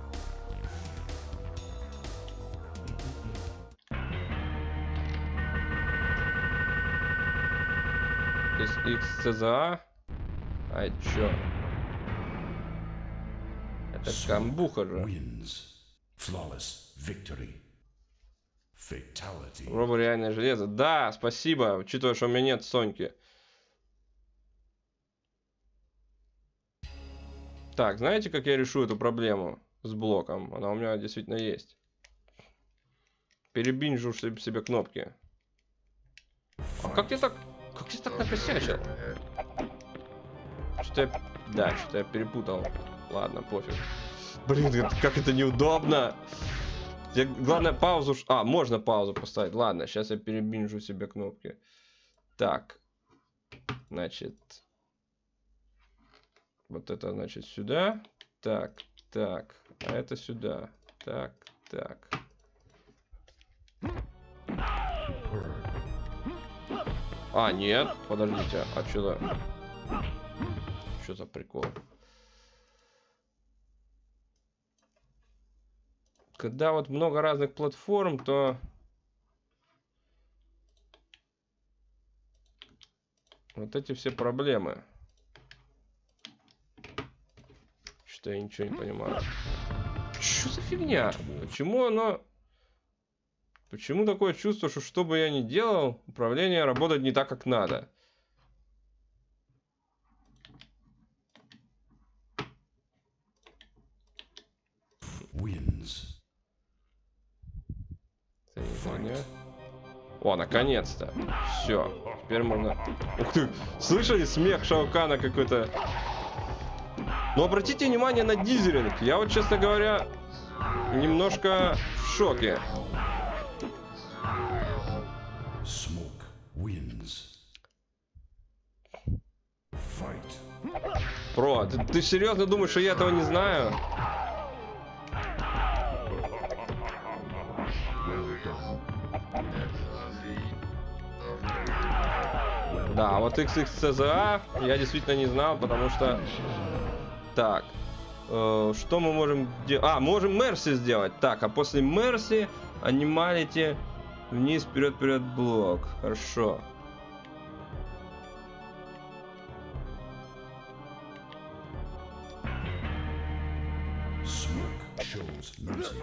Здесь икс си зет а. Ай, чё? Это камбуха же. Робо реальное железо. Да, спасибо, учитывая, что у меня нет Соньки. Так, знаете, как я решу эту проблему с блоком? Она у меня действительно есть. Перебинжу себе кнопки. А как я так... Как я так накосячил? Что я... Да, что-то я перепутал. Ладно, пофиг. Блин, как это неудобно. Я, главное, паузу... А, можно паузу поставить. Ладно, сейчас я перебинжу себе кнопки. Так. Значит... Вот это, значит, сюда. Так, так. А это сюда. Так, так. А, нет. Подождите. А что за... Что за прикол? Когда вот много разных платформ, то... Вот эти все проблемы. Что я ничего не понимаю. Что за фигня? Почему оно... Почему такое чувство, что что бы я ни делал, управление работает не так, как надо? Wins. О, наконец-то. Все. Теперь можно... Ух ты! Слышали смех Шаукана какой-то? Но обратите внимание на дизелинг. Я вот, честно говоря, немножко в шоке. Smoke wins. Fight. Про, ты, ты серьезно думаешь, что я этого не знаю? Да, вот икс икс си зет а я действительно не знал, потому что... Так, э, что мы можем делать? А, можем Мерси сделать. Так, а после Мерси анималити вниз, вперед, вперед, блок. Хорошо. Smoke shows mercy.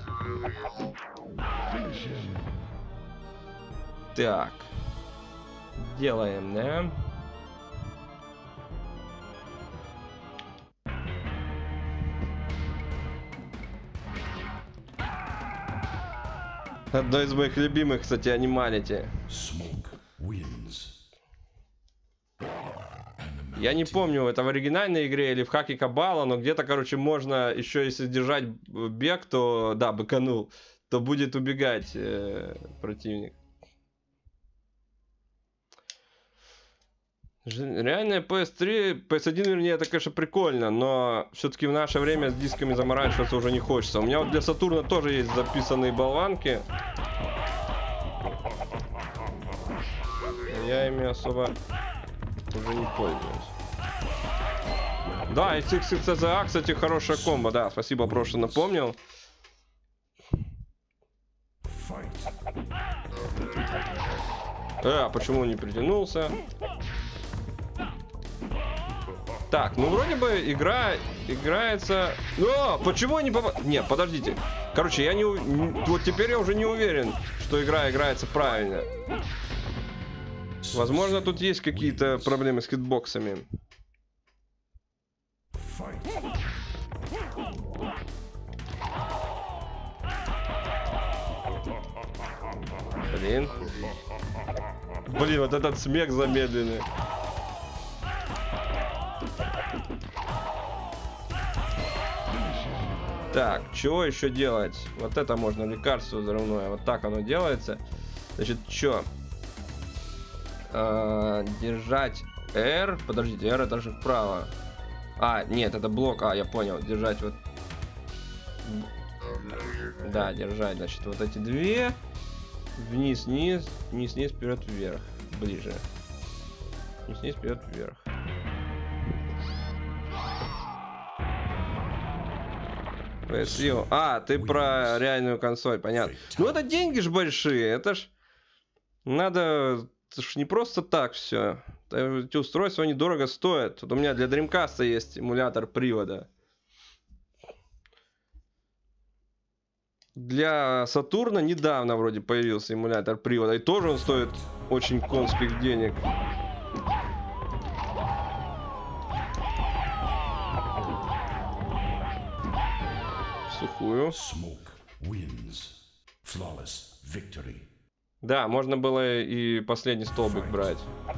Так. Делаем, да? Одно из моих любимых, кстати, анималити. Smoke wins. Я не помню, это в оригинальной игре или в Хаке Кабала, но где-то, короче, можно еще, если держать бег, то, да, быканул, то будет убегать э, противник. Реальная пи эс три, пи эс один, вернее, это, конечно, прикольно, но все-таки в наше время с дисками заморачиваться уже не хочется. У меня вот для Сатурна тоже есть записанные болванки. Я ими особо уже не пользуюсь. Да, икс икс си зет а, кстати, хорошая комбо, да, спасибо, прошлый напомнил. Э, а почему он не притянулся? Так, ну вроде бы игра играется... О, почему я не попал... Не, подождите. Короче, я не... Вот теперь я уже не уверен, что игра играется правильно. Возможно, тут есть какие-то проблемы с хитбоксами. Блин. Блин, вот этот смех замедленный. Так, чего еще делать? Вот это можно, лекарство взрывное. Вот так оно делается. Значит, что? А, держать R. Подождите, R это же вправо. А, нет, это блок. А, я понял. Держать вот. Да, держать, значит, вот эти две. Вниз, вниз, вниз, вниз, вперед, вверх. Ближе. Вниз, вниз, вперед, вверх. А, ты про реальную консоль, понятно. Ну это деньги ж большие, это ж надо, это ж не просто так все. Эти устройства, они дорого стоят. Вот у меня для Dreamcast есть эмулятор привода. Для Сатурна недавно вроде появился эмулятор привода, и тоже он стоит очень конских денег. Сухую. Да, можно было и последний столбик брать.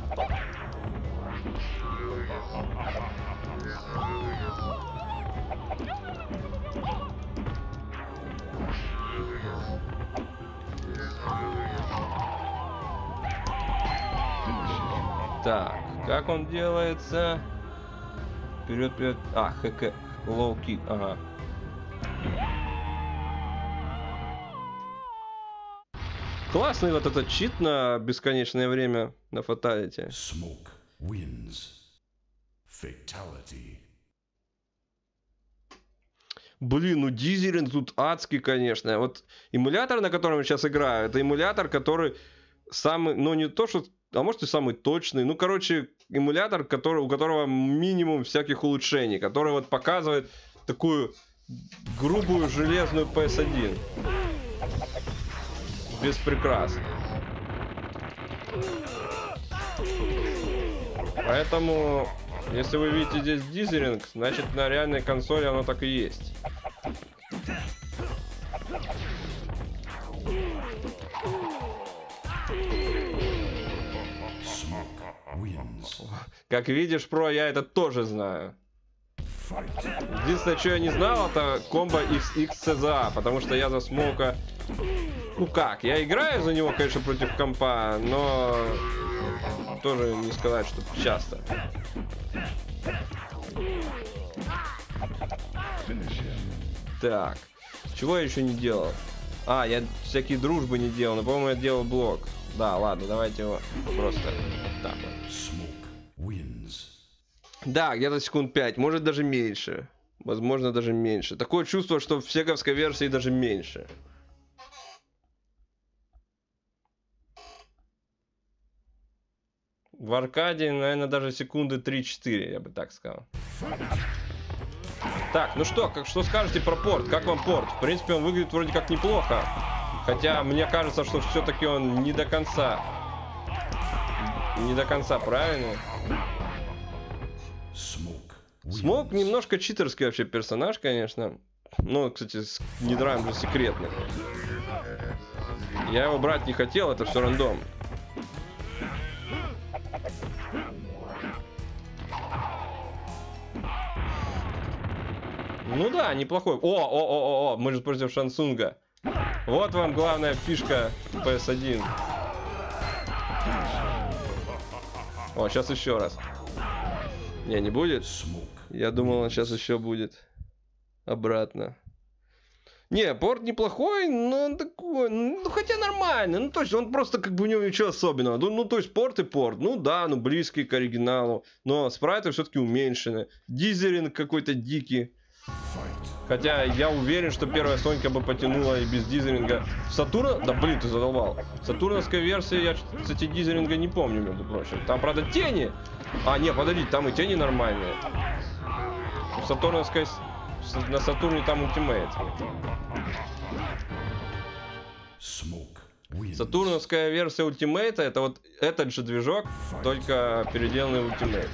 Так, как он делается? Вперед, вперед. А, хк. Low kick, ага. Классный вот этот чит на бесконечное время на фаталити. Smoke wins. Fatality. Блин, ну дизелинг тут адский, конечно. Вот эмулятор, на котором я сейчас играю, это эмулятор, который самый, ну не то, что а может и самый точный. Ну, короче, эмулятор, который, у которого минимум всяких улучшений, который вот показывает такую грубую железную пи эс один. Без прикрас. Поэтому, если вы видите здесь дизеринг, значит на реальной консоли оно так и есть. Как видишь, про, я это тоже знаю. Единственное, что я не знал, это комбо икс икс си зет эй, потому что я за Смоука... Ну как, я играю за него, конечно, против компа, но тоже не сказать, что часто. Так, чего я еще не делал? А, я всякие дружбы не делал, но, по-моему, я делал блок. Да, ладно, давайте его просто вот так вот. Да, где-то секунд пять, может даже меньше. Возможно, даже меньше. Такое чувство, что в сеговской версии даже меньше. В аркаде, наверное, даже секунды три-четыре, я бы так сказал. Так, ну что, как, что скажете про порт? Как вам порт? В принципе, он выглядит вроде как неплохо. Хотя, мне кажется, что все-таки он не до конца. Не до конца правильно. Смоук немножко читерский вообще персонаж, конечно. Ну, кстати, с недраем же секретный. Я его брать не хотел, это все рандом. Ну да, неплохой. О, о, о, о, о, мы же против Шансунга. Вот вам главная фишка пи эс один. О, сейчас еще раз. Не, не будет? Я думал, он сейчас еще будет. Обратно. Не, порт неплохой, но он такой, ну хотя нормально. Ну то есть он просто как бы у него ничего особенного. Ну, ну то есть порт и порт. Ну да, ну близкий к оригиналу. Но спрайты все-таки уменьшены. Дизеринг какой-то дикий. Хотя я уверен, что первая Сонька бы потянула и без дизеринга. Сатурна... Да блин, ты задолбал. В сатурновской версии я, кстати, дизеринга не помню, между прочим. Там, правда, тени. А, не, подожди, там и тени нормальные. В сатурновской... На Сатурне там ультимейт. Сатурновская версия ультимейта — это вот этот же движок, только переделанный ультимейт.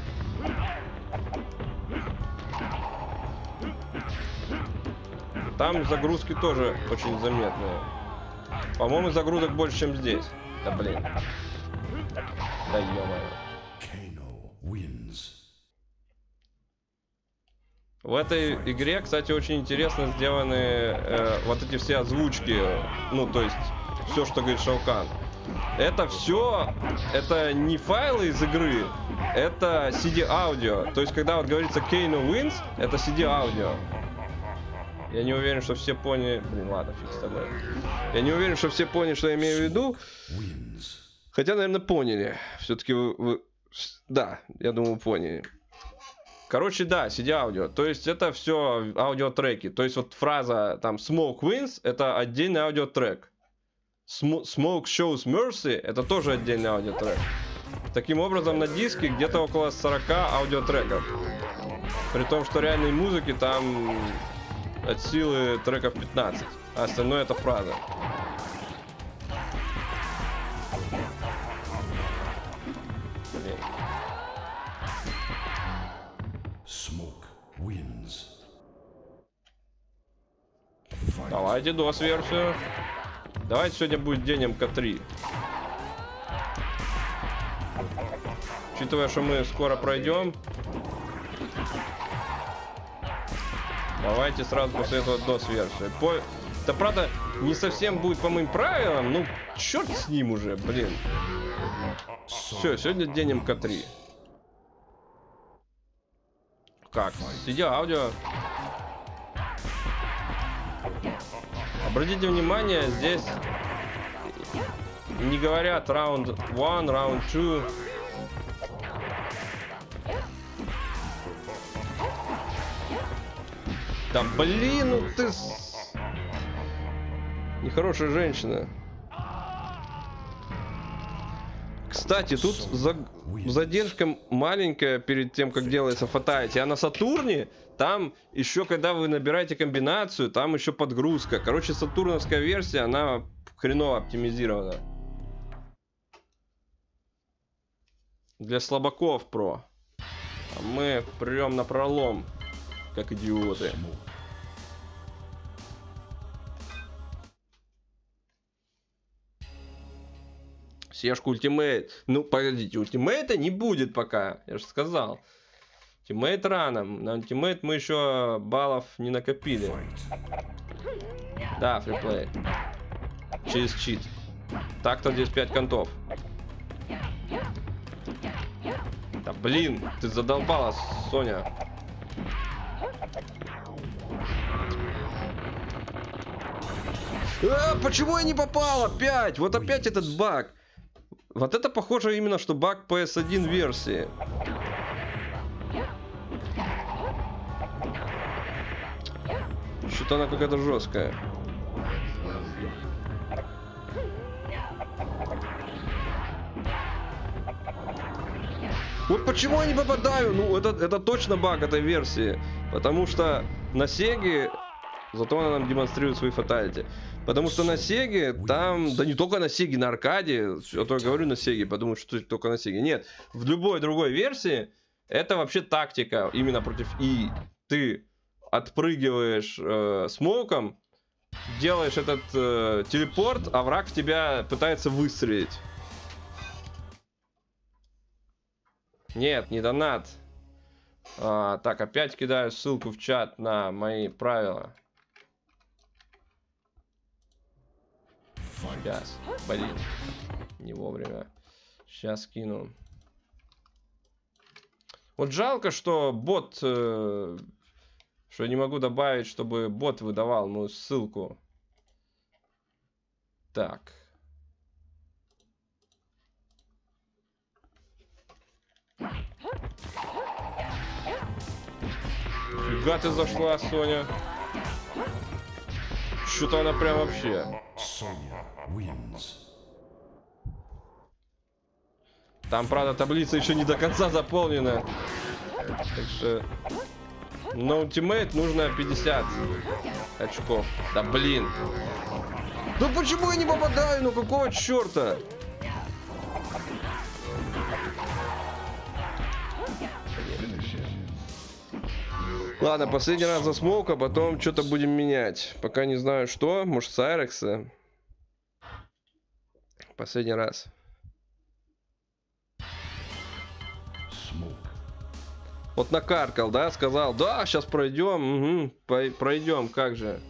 Там загрузки тоже очень заметные. По-моему, загрузок больше, чем здесь. Да блин. Да ё-моё. В этой игре, кстати, очень интересно сделаны э, вот эти все озвучки. Ну, то есть, все, что говорит Шоу Кан. Это все, это не файлы из игры, это си ди-аудио. То есть, когда вот говорится Kano wins, это си ди-аудио. Я не уверен, что все поняли... Блин, ладно, фиг с тобой. Я не уверен, что все поняли, что я имею в виду. Хотя, наверное, поняли. Все-таки вы, вы... Да, я думаю, поняли. Короче, да, си ди-аудио. То есть, это все аудиотреки. То есть, вот фраза там Smoke wins — это отдельный аудиотрек. Smoke shows mercy — это тоже отдельный аудиотрек. Таким образом, на диске где-то около сорока аудиотреков. При том, что реальной музыки там... от силы треков пятнадцать, а остальное это фраза. Давайте дос-версию. Давайте сегодня будет день эм ка три. Учитывая, что мы скоро пройдем, давайте сразу после этого дос-версию. По... Это, правда, не совсем будет по моим правилам. Ну, черт с ним уже, блин. Все, сегодня день эм ка три. Как? си ди-аудио. Обратите внимание, здесь не говорят раунд один, раунд два. Да блин, ну ты... Нехорошая женщина. Кстати... Кстати, тут за... задержка маленькая перед тем, как делается фаталити. А на Сатурне, там еще, когда вы набираете комбинацию, там еще подгрузка. Короче, сатурновская версия, она хреново оптимизирована. Для слабаков про. А мы прям на пролом, как идиоты. Сешку ультимейт. Ну, погодите, ультимейта не будет пока. Я же сказал. Ультимейт рано. На ультимейт мы еще баллов не накопили. Да, фриплей. Через чит. Так-то здесь пять контов. Да блин, ты задолбала, Соня. А, почему я не попал опять? Вот опять этот баг. Вот это похоже именно, что баг пи эс один версии. Что-то она какая-то жесткая. Вот почему я не попадаю? Ну, это, это точно баг этой версии. Потому что на Сеге... Зато она нам демонстрирует свои фаталити. Потому что на Сеге там... Да не только на Сеге, на аркаде. А то я говорю на Сеге, потому что только на Сеге. Нет, в любой другой версии это вообще тактика именно против И. Ты отпрыгиваешь э, смоуком, делаешь этот э, телепорт, а враг в тебя пытается выстрелить. Нет, не донат. А, так, опять кидаю ссылку в чат на мои правила. Сейчас, блин, не вовремя. Сейчас кину. Вот жалко, что бот, э, что не могу добавить, чтобы бот выдавал мою ссылку. Так. Фига ты зашла, Соня. Что-то она прям вообще. Там, правда, таблица еще не до конца заполнена. Так что на ультимейт нужно пятьдесят очков. Да блин. Ну почему я не попадаю? Ну какого черта? Ладно, последний раз за смоука, потом что-то будем менять. Пока не знаю что. Может, Сайрекса. Последний раз. Вот накаркал, да? Сказал, да, сейчас пройдем. Угу, пройдем, как же.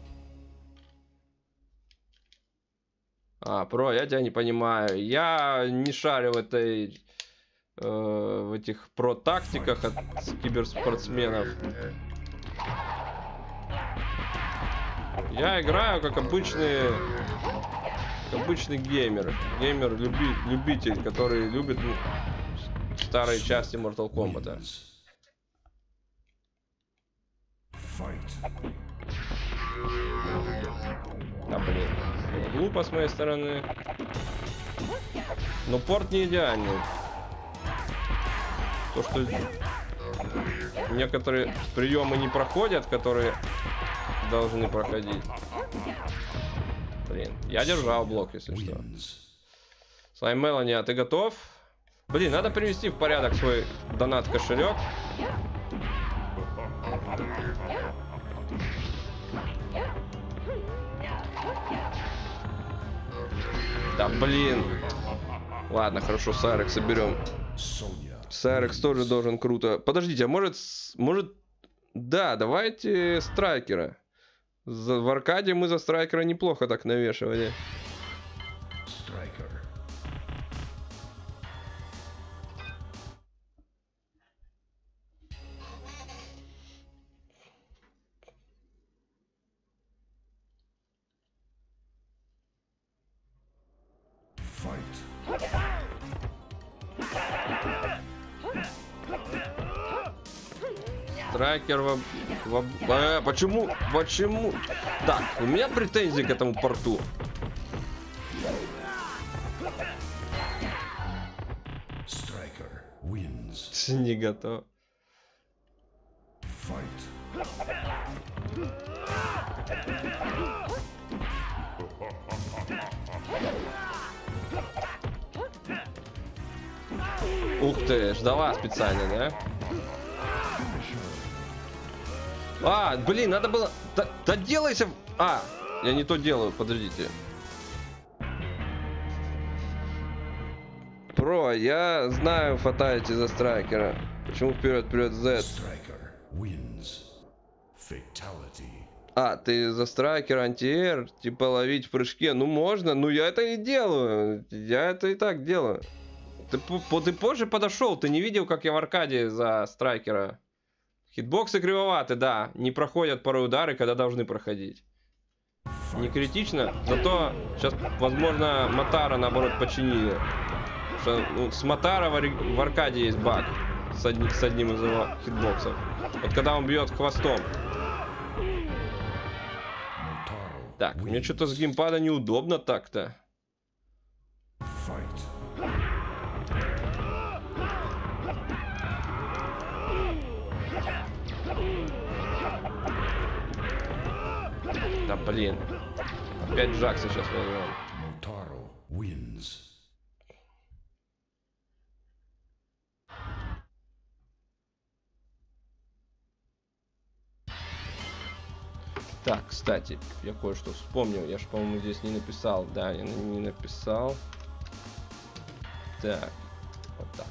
А, про, я тебя не понимаю. Я не шарю в этой... в этих про-тактиках от киберспортсменов. Я играю как обычный как обычный геймер. Геймер люби, любитель, который любит ну, старые части Mortal Kombat. Да блин, глупо с моей стороны. Но порт не идеальный. То, что некоторые приемы не проходят, которые должны проходить. Блин, я держал блок, если что. Слайм Мелани, а ты готов? Блин, надо привести в порядок свой донат-кошелек. Да блин. Ладно, хорошо, Сайрекс соберем. Сайрекс тоже должен круто. Подождите, а может... Может... Да, давайте Страйкера. За... В аркаде мы за Страйкера неплохо так навешивали. Страйкер. Страйкер в... в... А, почему? Почему? Так, у меня претензии к этому порту. Не готов. Ух ты, ждала специально, да? А, блин, надо было... Да, да делайся... А, я не то делаю, подождите. Про, я знаю фаталити за страйкера. Почему вперед, вперед, Z? А, ты за страйкер, анти-эйр, типа ловить в прыжке. Ну можно, ну я это и делаю. Я это и так делаю. Ты, ты позже подошел, ты не видел, как я в аркаде за страйкера. Хитбоксы кривоваты, да. Не проходят порой удары, когда должны проходить. Не критично, зато сейчас, возможно, Мотара, наоборот, починили. Что, ну, с Мотара в, в аркаде есть баг с, одни, с одним из его хитбоксов. Вот когда он бьет хвостом. Так, мне что-то с геймпада неудобно так-то. Да блин. Опять Джакса сейчас возьмем. Так, кстати, я кое-что вспомнил. Я же, по-моему, здесь не написал. Да, я не написал. Так, вот так.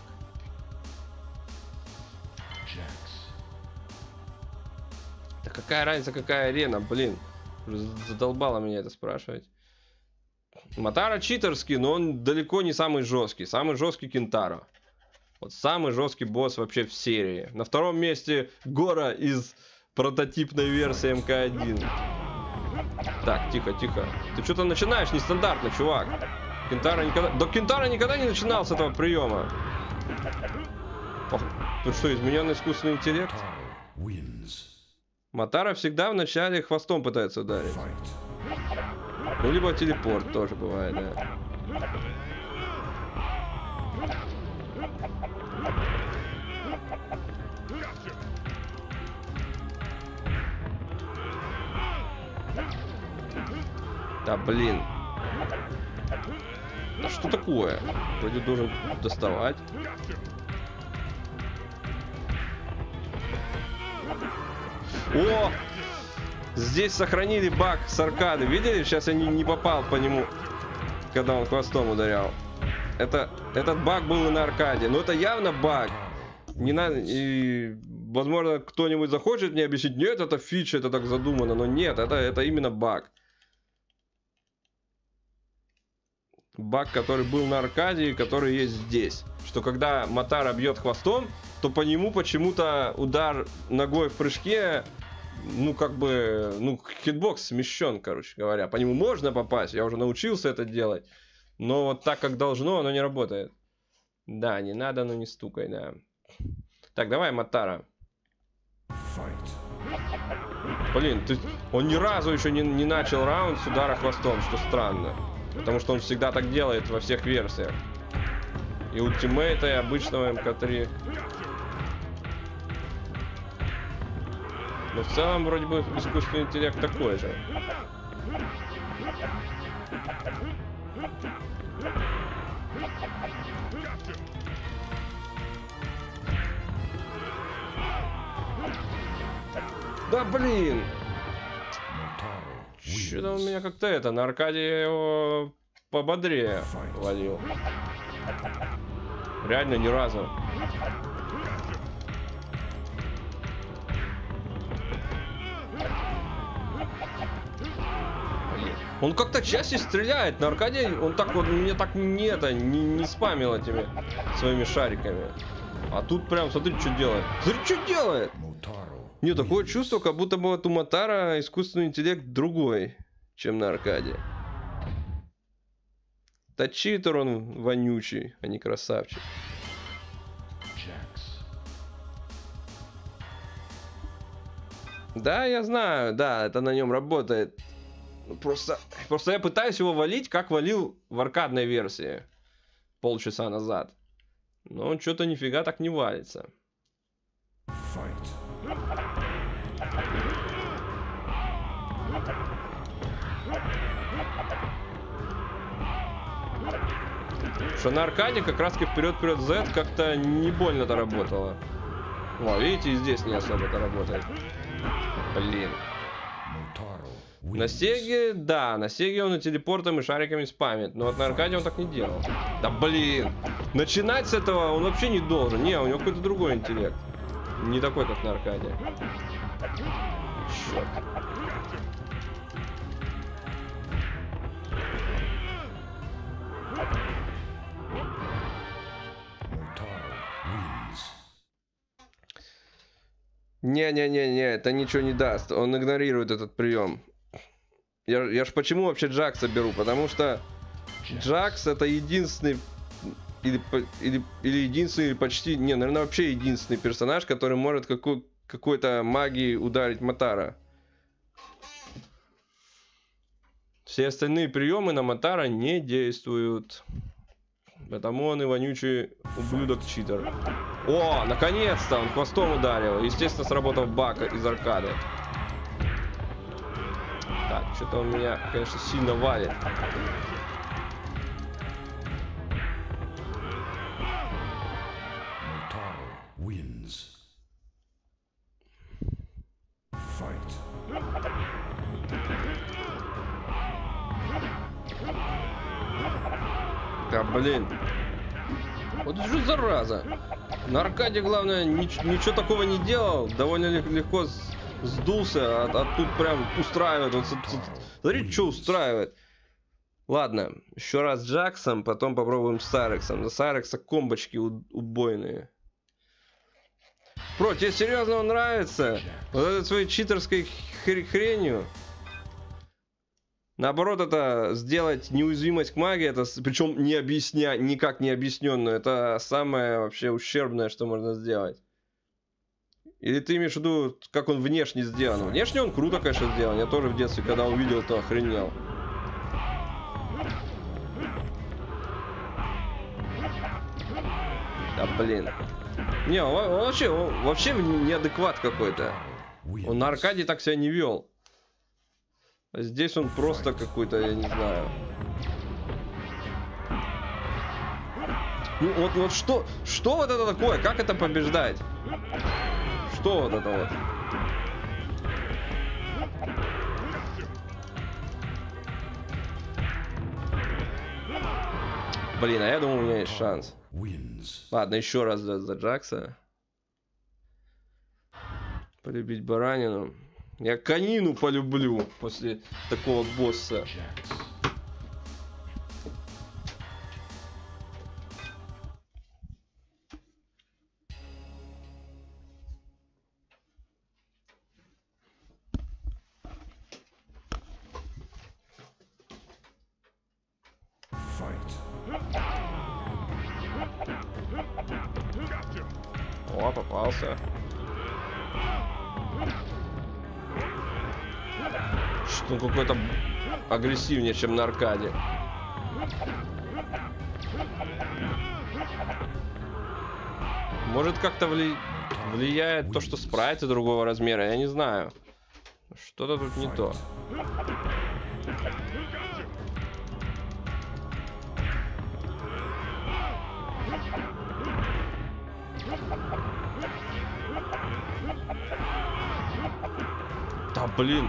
Да какая разница, какая арена, блин. Задолбало меня это спрашивать. Мотара читерский, но он далеко не самый жесткий. Самый жесткий Кентаро. Вот самый жесткий босс вообще в серии. На втором месте Гора из прототипной версии эм ка один. Так, тихо, тихо. Ты что-то начинаешь нестандартно, чувак. Кентаро никогда... Да Кентаро никогда не начинал с этого приема. Тут что, измененный искусственный интеллект? Мотара всегда вначале хвостом пытается ударить. Ну, либо телепорт тоже бывает, да. Да блин. Да что такое? Вроде должен доставать. О! Здесь сохранили баг с аркады. Видели? Сейчас я не, не попал по нему, когда он хвостом ударял. Это, этот баг был и на аркаде. Но это явно баг. Не надо... И, возможно, кто-нибудь захочет мне объяснить. Нет, это фича, это так задумано. Но нет, это, это именно баг. Баг, который был на аркаде и который есть здесь. Что когда Мотара бьет хвостом, то по нему почему-то удар ногой в прыжке, ну как бы, ну хитбокс смещен, короче говоря. По нему можно попасть, я уже научился это делать. Но вот так, как должно, оно не работает. Да, не надо, но не стукай, да. Так, давай, Мотара. Блин, ты... он ни разу еще не, не начал раунд с удара хвостом, что странно. Потому что он всегда так делает во всех версиях. И ультимейта, и обычного эм ка три. Но в целом вроде бы искусственный интеллект такой же. Да блин! Что-то он меня как-то это, на аркаде я его пободрее валил. Реально ни разу. Он как-то чаще стреляет. На аркаде он так вот мне так не это не, не спамил этими своими шариками. А тут прям смотри, что делает. Смотри, что делает. Нет, такое чувство, как будто бы у Мотара искусственный интеллект другой, чем на аркаде. Да читер он вонючий, а не красавчик. Да, я знаю, да, это на нем работает. Просто, просто я пытаюсь его валить, как валил в аркадной версии полчаса назад. Но он что-то нифига так не валится. Что на аркаде как раз таки вперед-вперед Z как-то не больно-то работало. О, видите, и здесь не особо-то работает. Блин. На Сеге, да, на Сеге он и телепортом, и шариками спамит. Но вот на аркаде он так не делал. Да блин. Начинать с этого он вообще не должен. Не, у него какой-то другой интеллект. Не такой, как на аркаде. Черт. Не-не-не-не, это ничего не даст. Он игнорирует этот прием. Я, я ж почему вообще Джакса беру? Потому что Джакс это единственный или, или, или единственный, или почти, не, наверное, вообще единственный персонаж, который может какой, какой-то магией ударить Матара. Все остальные приемы на Матара не действуют. Потому он и вонючий ублюдок-читер. О, наконец-то! Он хвостом ударил. Естественно, сработал баг из аркады. Так, что-то он меня, конечно, сильно валит. Да блин. Вот что зараза. На аркаде, главное, нич ничего такого не делал. Довольно легко сдулся. А, а тут прям устраивает. Вот, смотрите, что устраивает. Ладно, еще раз с Джаксом, потом попробуем с Сайрексом. За Сайрекса комбочки убойные. Про, тебе серьезно он нравится? Вот этой своей читерской хр хренью? Наоборот, это сделать неуязвимость к магии, это причем не объясня, никак не объясненную, это самое вообще ущербное, что можно сделать. Или ты имеешь в виду, как он внешне сделан? Внешне он круто, конечно, сделан. Я тоже в детстве, когда увидел, то охренел. Да блин. Не, он, он вообще, он вообще неадекват какой-то. Он на аркаде так себя не вел. А здесь он просто какой-то, я не знаю. Ну вот, вот что, что вот это такое? Как это побеждать? Что вот это вот? Блин, а я думал, у меня есть шанс. Ладно, еще раз за, за Джакса. Полюбить баранину. Я конину полюблю после такого босса. О, попался. Что он какой-то агрессивнее, чем на аркаде. Может, как-то вли... влияет то, что спрайты другого размера, я не знаю. Что-то тут не то. Да блин.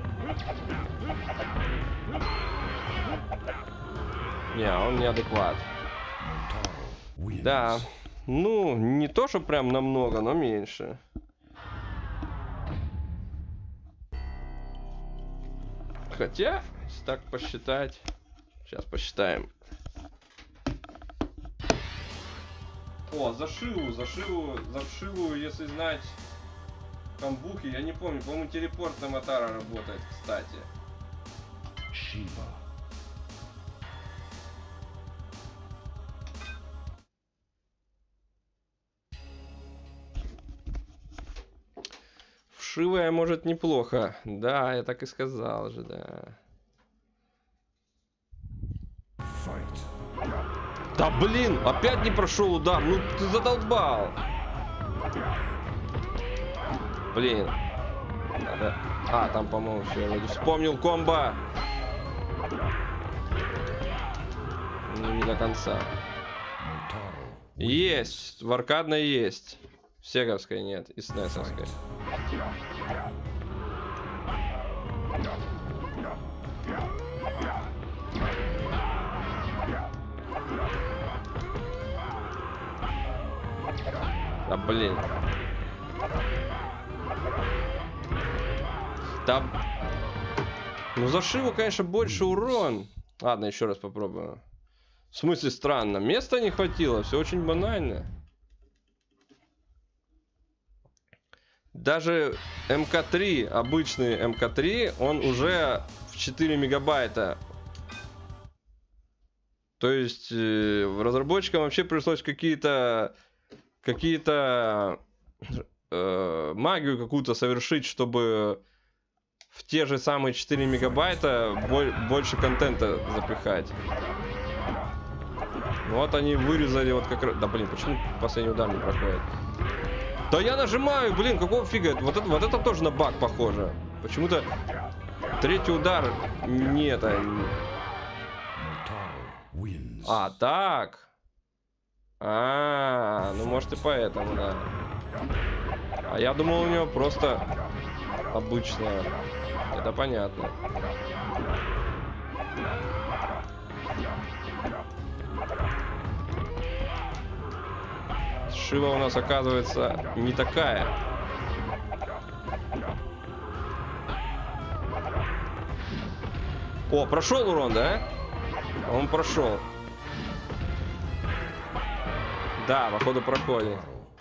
Не, он неадекват. Да. Ну, не то, что прям намного, но меньше. Хотя, если так посчитать. Сейчас посчитаем. О, за Шиву, за Шиву, за Шиву, если знать камбухи, я не помню, по-моему, телепорт на Матара работает, кстати. Shiva. Вшивая может неплохо. Да, я так и сказал же, да. Fight. Да блин, опять не прошел удар. Ну ты задолбал. Блин. Надо... А, там, по-моему, все, я вроде вспомнил комбо. Ну, не до конца. Есть. В аркадной есть. В сеговской нет. И снесовской. Да блин. Там... Ну за Шиву, конечно, больше урон. Ладно, еще раз попробую. В смысле странно. Места не хватило. Все очень банально. Даже эм ка три, обычный эм ка три, он уже в четыре мегабайта. То есть э, разработчикам вообще пришлось какие-то какие-то э, магию какую-то совершить, чтобы в те же самые четыре мегабайта больше контента запихать. Вот они вырезали вот как раз... Да блин, почему последний удар не проходит? Да я нажимаю, блин, какого фига? Вот это, вот это тоже на баг похоже. Почему-то третий удар не это... А, так. А, ну может и поэтому, да. А я думал, у него просто обычная. Это понятно. Шива у нас, оказывается, не такая. О, прошел урон, да? Он прошел. Да, походу проходит.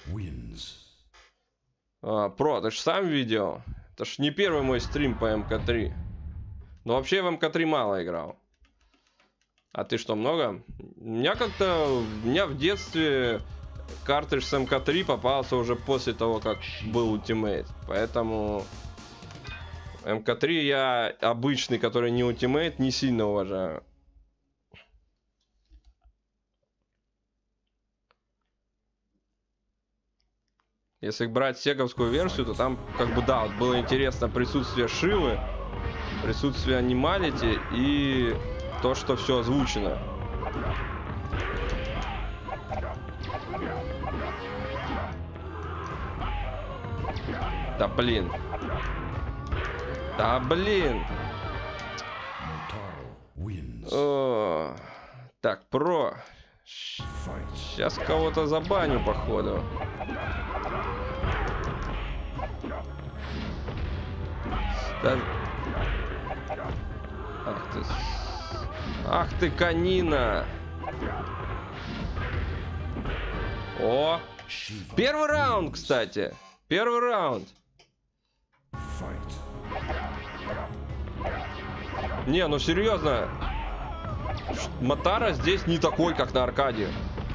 А, про, ты ж сам видел? Это ж не первый мой стрим по эм ка три. Но вообще в эм ка три мало играл. А ты что, много? У меня как-то... У меня в детстве картридж с эм ка три попался уже после того, как был Ultimate. Поэтому... эм ка три я обычный, который не Ultimate, не сильно уважаю. Если брать сеговскую версию, то там, как бы, да, вот было интересно присутствие Шивы, присутствие анималити и то, что все озвучено. Да блин. Да блин. О, так, про. Сейчас кого-то забаню, походу. Да... Ах ты... Ах ты, канина! О! Первый раунд, кстати! Первый раунд! Не, ну серьезно! Мотара здесь не такой, как на аркаде.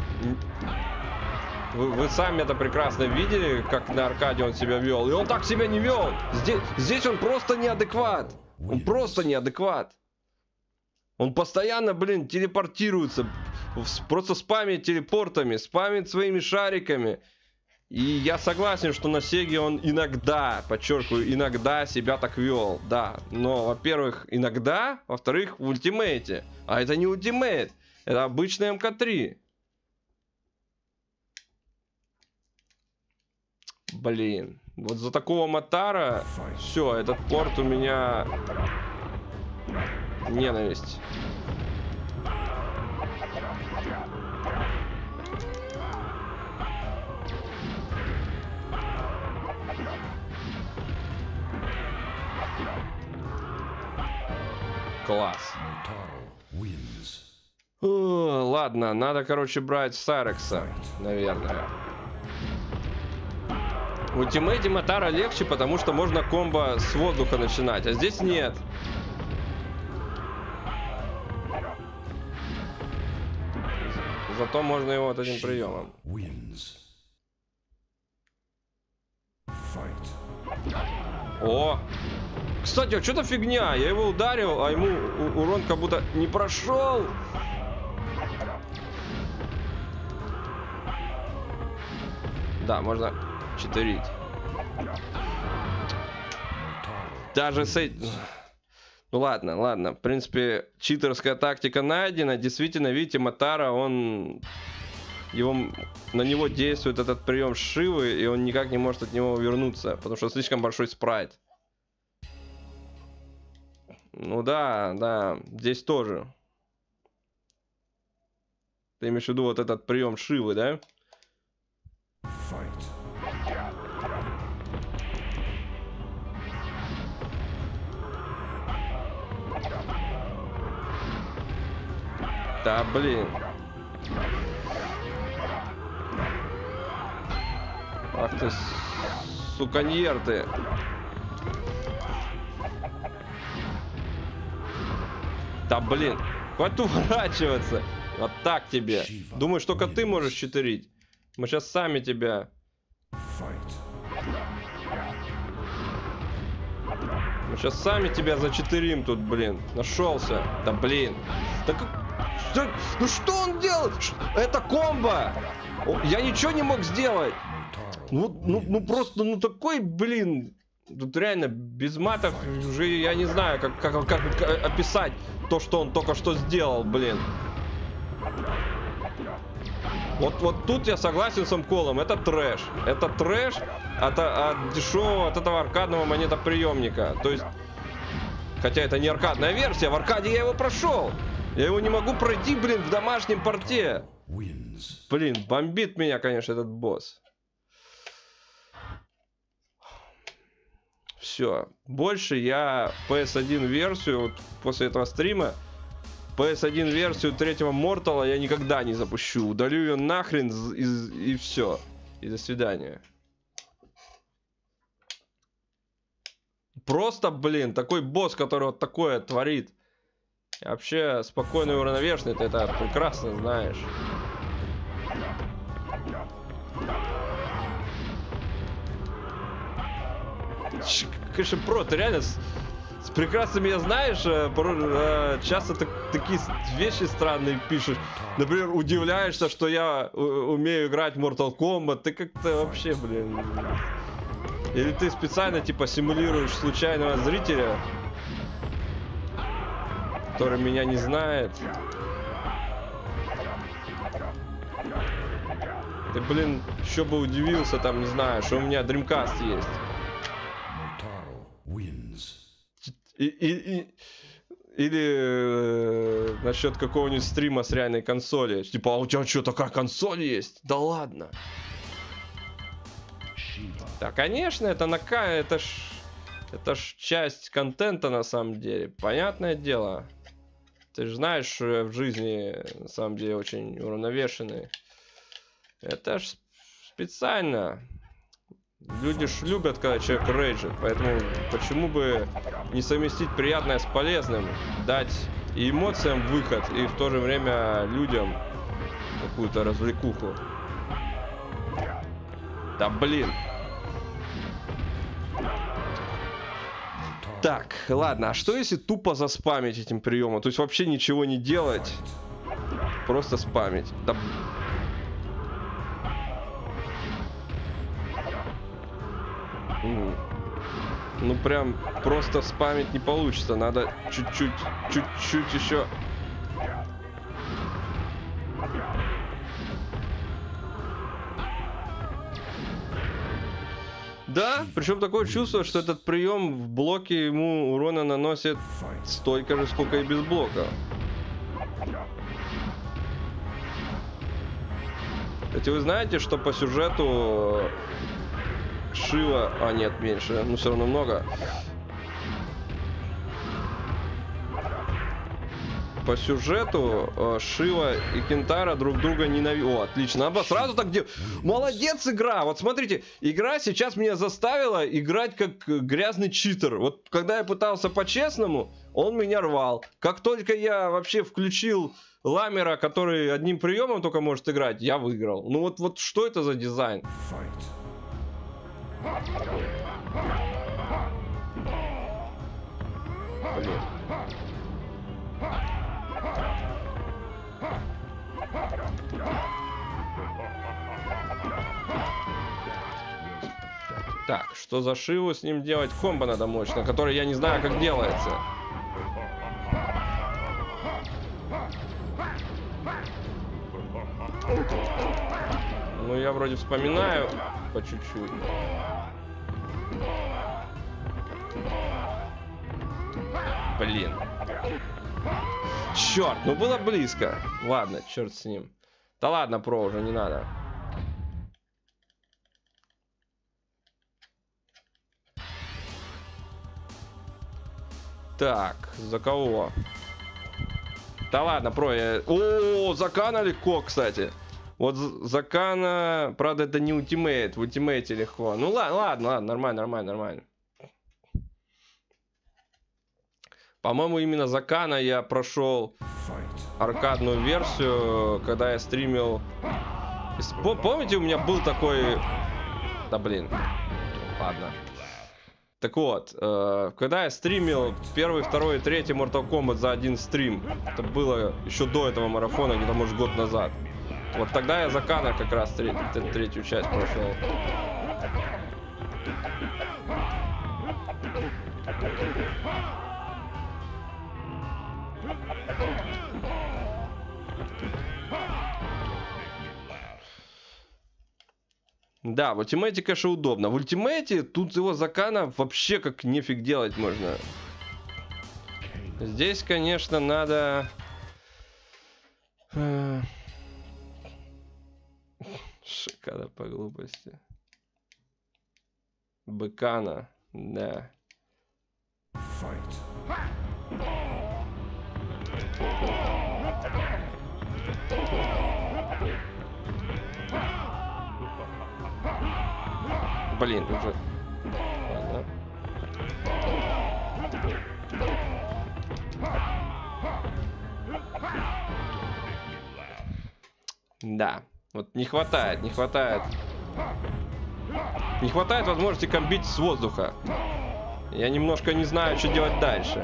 Вы, вы сами это прекрасно видели, как на аркаде он себя вел. И он так себя не вел. Здесь, здесь он просто неадекват. Он просто неадекват. Он постоянно, блин, телепортируется. Просто спамит телепортами, спамит своими шариками. И я согласен, что на Сеге он иногда, подчеркиваю, иногда себя так вел. Да, но, во-первых, иногда. Во-вторых, в ультимейте. А это не ультимейт. Это обычный эм ка три. Блин, вот за такого Мотара все, этот порт у меня ненависть. Класс. О, ладно, надо, короче, брать Сайрекса, наверное. В ультимейте Мотара легче, потому что можно комбо с воздуха начинать, а здесь нет. Зато можно его вот этим приемом. О! Кстати, а что-то фигня. Я его ударил, а ему урон как будто не прошел. Да, можно читерить. Даже с этим... Ну ладно, ладно. В принципе, читерская тактика найдена. Действительно, видите, Мотара, он... Его... На него действует этот прием Шивы, и он никак не может от него увернуться, потому что слишком большой спрайт. Ну да, да, здесь тоже. Ты имеешь в виду вот этот прием Шивы, да? Да, блин. Ах ты, суканьер ты. Да, блин. Хватит уворачиваться. Вот так тебе. Думаешь, только ты можешь читерить. Мы сейчас сами тебя... Мы сейчас сами тебя зачитерим тут, блин. Нашелся. Да, блин. Да как... Что... Ну что он делал? Это комбо. Я ничего не мог сделать. Ну, ну, ну просто, ну такой, блин. Тут реально без матов уже я не знаю, как, как, как, как описать то, что он только что сделал, блин. Вот, вот тут я согласен с Амколом. Это трэш. Это трэш от, от дешевого, от этого аркадного монетоприемника. То есть, хотя это не аркадная версия, в аркаде я его прошел. Я его не могу пройти, блин, в домашнем порте. Блин, бомбит меня, конечно, этот босс. Все. Больше я пи эс один версию, вот после этого стрима, пи эс один версию третьего Мортала я никогда не запущу. Удалю ее нахрен и, и все. И до свидания. Просто, блин, такой босс, который вот такое творит. И вообще, спокойный и уравновешенный, ты это прекрасно знаешь. Конечно, про, ты реально с, с прекрасно меня знаешь, э, часто так, такие вещи странные пишешь. Например, удивляешься, что я умею играть в Mortal Kombat. Ты как-то вообще, блин... Или ты специально, типа, симулируешь случайного зрителя, который меня не знает. Ты, блин, еще бы удивился, там, не знаю, что у меня Dreamcast есть. И, и, и, или э, насчет какого-нибудь стрима с реальной консоли. Типа, а у тебя что, такая консоль есть? Да ладно. Да, конечно, это на это ж, это ж часть контента на самом деле. Понятное дело. Ты же знаешь, что я в жизни на самом деле очень уравновешенный. Это ж специально. Люди ж любят, когда человек рейджит, поэтому почему бы не совместить приятное с полезным, дать и эмоциям выход, и в то же время людям какую-то развлекуху. Да блин. Так, ладно, а что если тупо заспамить этим приемом? То есть вообще ничего не делать, просто спамить. Да... Ну прям просто спамить не получится, надо чуть-чуть, чуть-чуть еще. Да, причем такое чувство, что этот прием в блоке ему урона наносит столько же, сколько и без блока. Кстати, вы знаете, что по сюжету Шива... А, нет, меньше. Ну, все равно много. По сюжету Шива и Кентара друг друга ненавидят. О, отлично. Надо сразу так делать. Молодец, игра. Вот смотрите, игра сейчас меня заставила играть как грязный читер. Вот когда я пытался по-честному, он меня рвал. Как только я вообще включил ламера, который одним приемом только может играть, я выиграл. Ну вот, вот что это за дизайн? Блин. что за шиву с ним делать? Комбо надо мощно, который я не знаю, как делается. Ну, я вроде вспоминаю по чуть-чуть. Блин. Черт, ну было близко. Ладно, черт с ним. Да ладно, про, уже не надо. Так, за кого? Да ладно, про, я... О, Закана легко, кстати. Вот Закана, правда, это не ультимейт. В ультимейте легко. Ну ладно, ладно, ладно, нормально, нормально, нормально. По-моему, именно Закана я прошел аркадную версию, когда я стримил. Помните, у меня был такой... Да блин. Ладно. Так вот, э, когда я стримил первый, второй и третий Mortal Kombat за один стрим, это было еще до этого марафона, где-то, может, год назад. Вот тогда я Закана как раз треть, третью часть прошел. Да, в ультимейте, конечно, удобно. В ультимейте тут его Закана вообще как нефиг делать можно. Здесь, конечно, надо... Шикада по глупости. Быкана, да. Блин, уже. Ладно. Да. Вот не хватает, не хватает. Не хватает возможности комбить с воздуха. Я немножко не знаю, что делать дальше.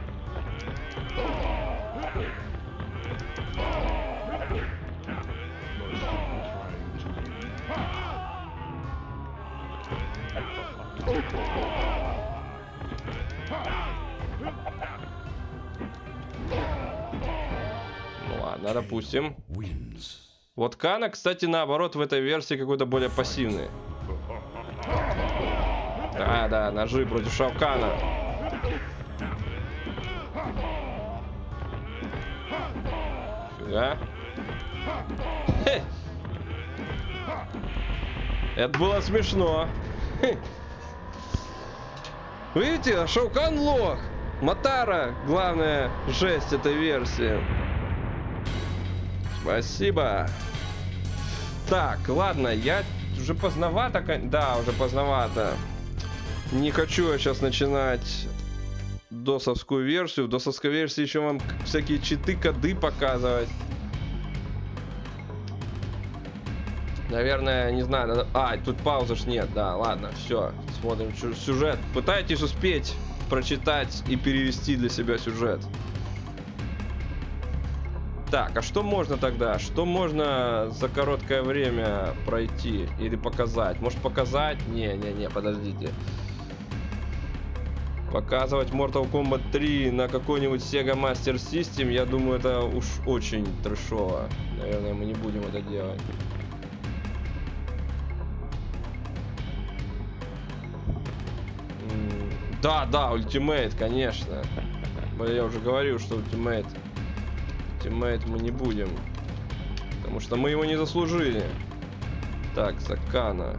Ну ладно, допустим. Вот Кана, кстати, наоборот, в этой версии какой-то более пассивный. Да, да, ножи против Шаукана. Фига. Хе. Это было смешно. Хе. Видите, Шаукан лох. Матара, главная жесть этой версии. Спасибо. Так, ладно, я уже поздновато, да, уже поздновато. Не хочу я сейчас начинать досовскую версию. В досовской версии еще вам всякие читы, коды показывать. Наверное, не знаю, надо... А, тут паузы ж нет, да, ладно, все, смотрим сюжет. Пытайтесь успеть прочитать и перевести для себя сюжет. Так, а что можно тогда? Что можно за короткое время пройти или показать? Может показать? Не-не-не, подождите. Показывать Mortal Kombat три на какой-нибудь Sega Master System, я думаю, это уж очень трэшово. Наверное, мы не будем это делать. Да, да, Ultimate, конечно. Я уже говорил, что Ultimate. Ultimate мы не будем. Потому что мы его не заслужили. Так, Закана.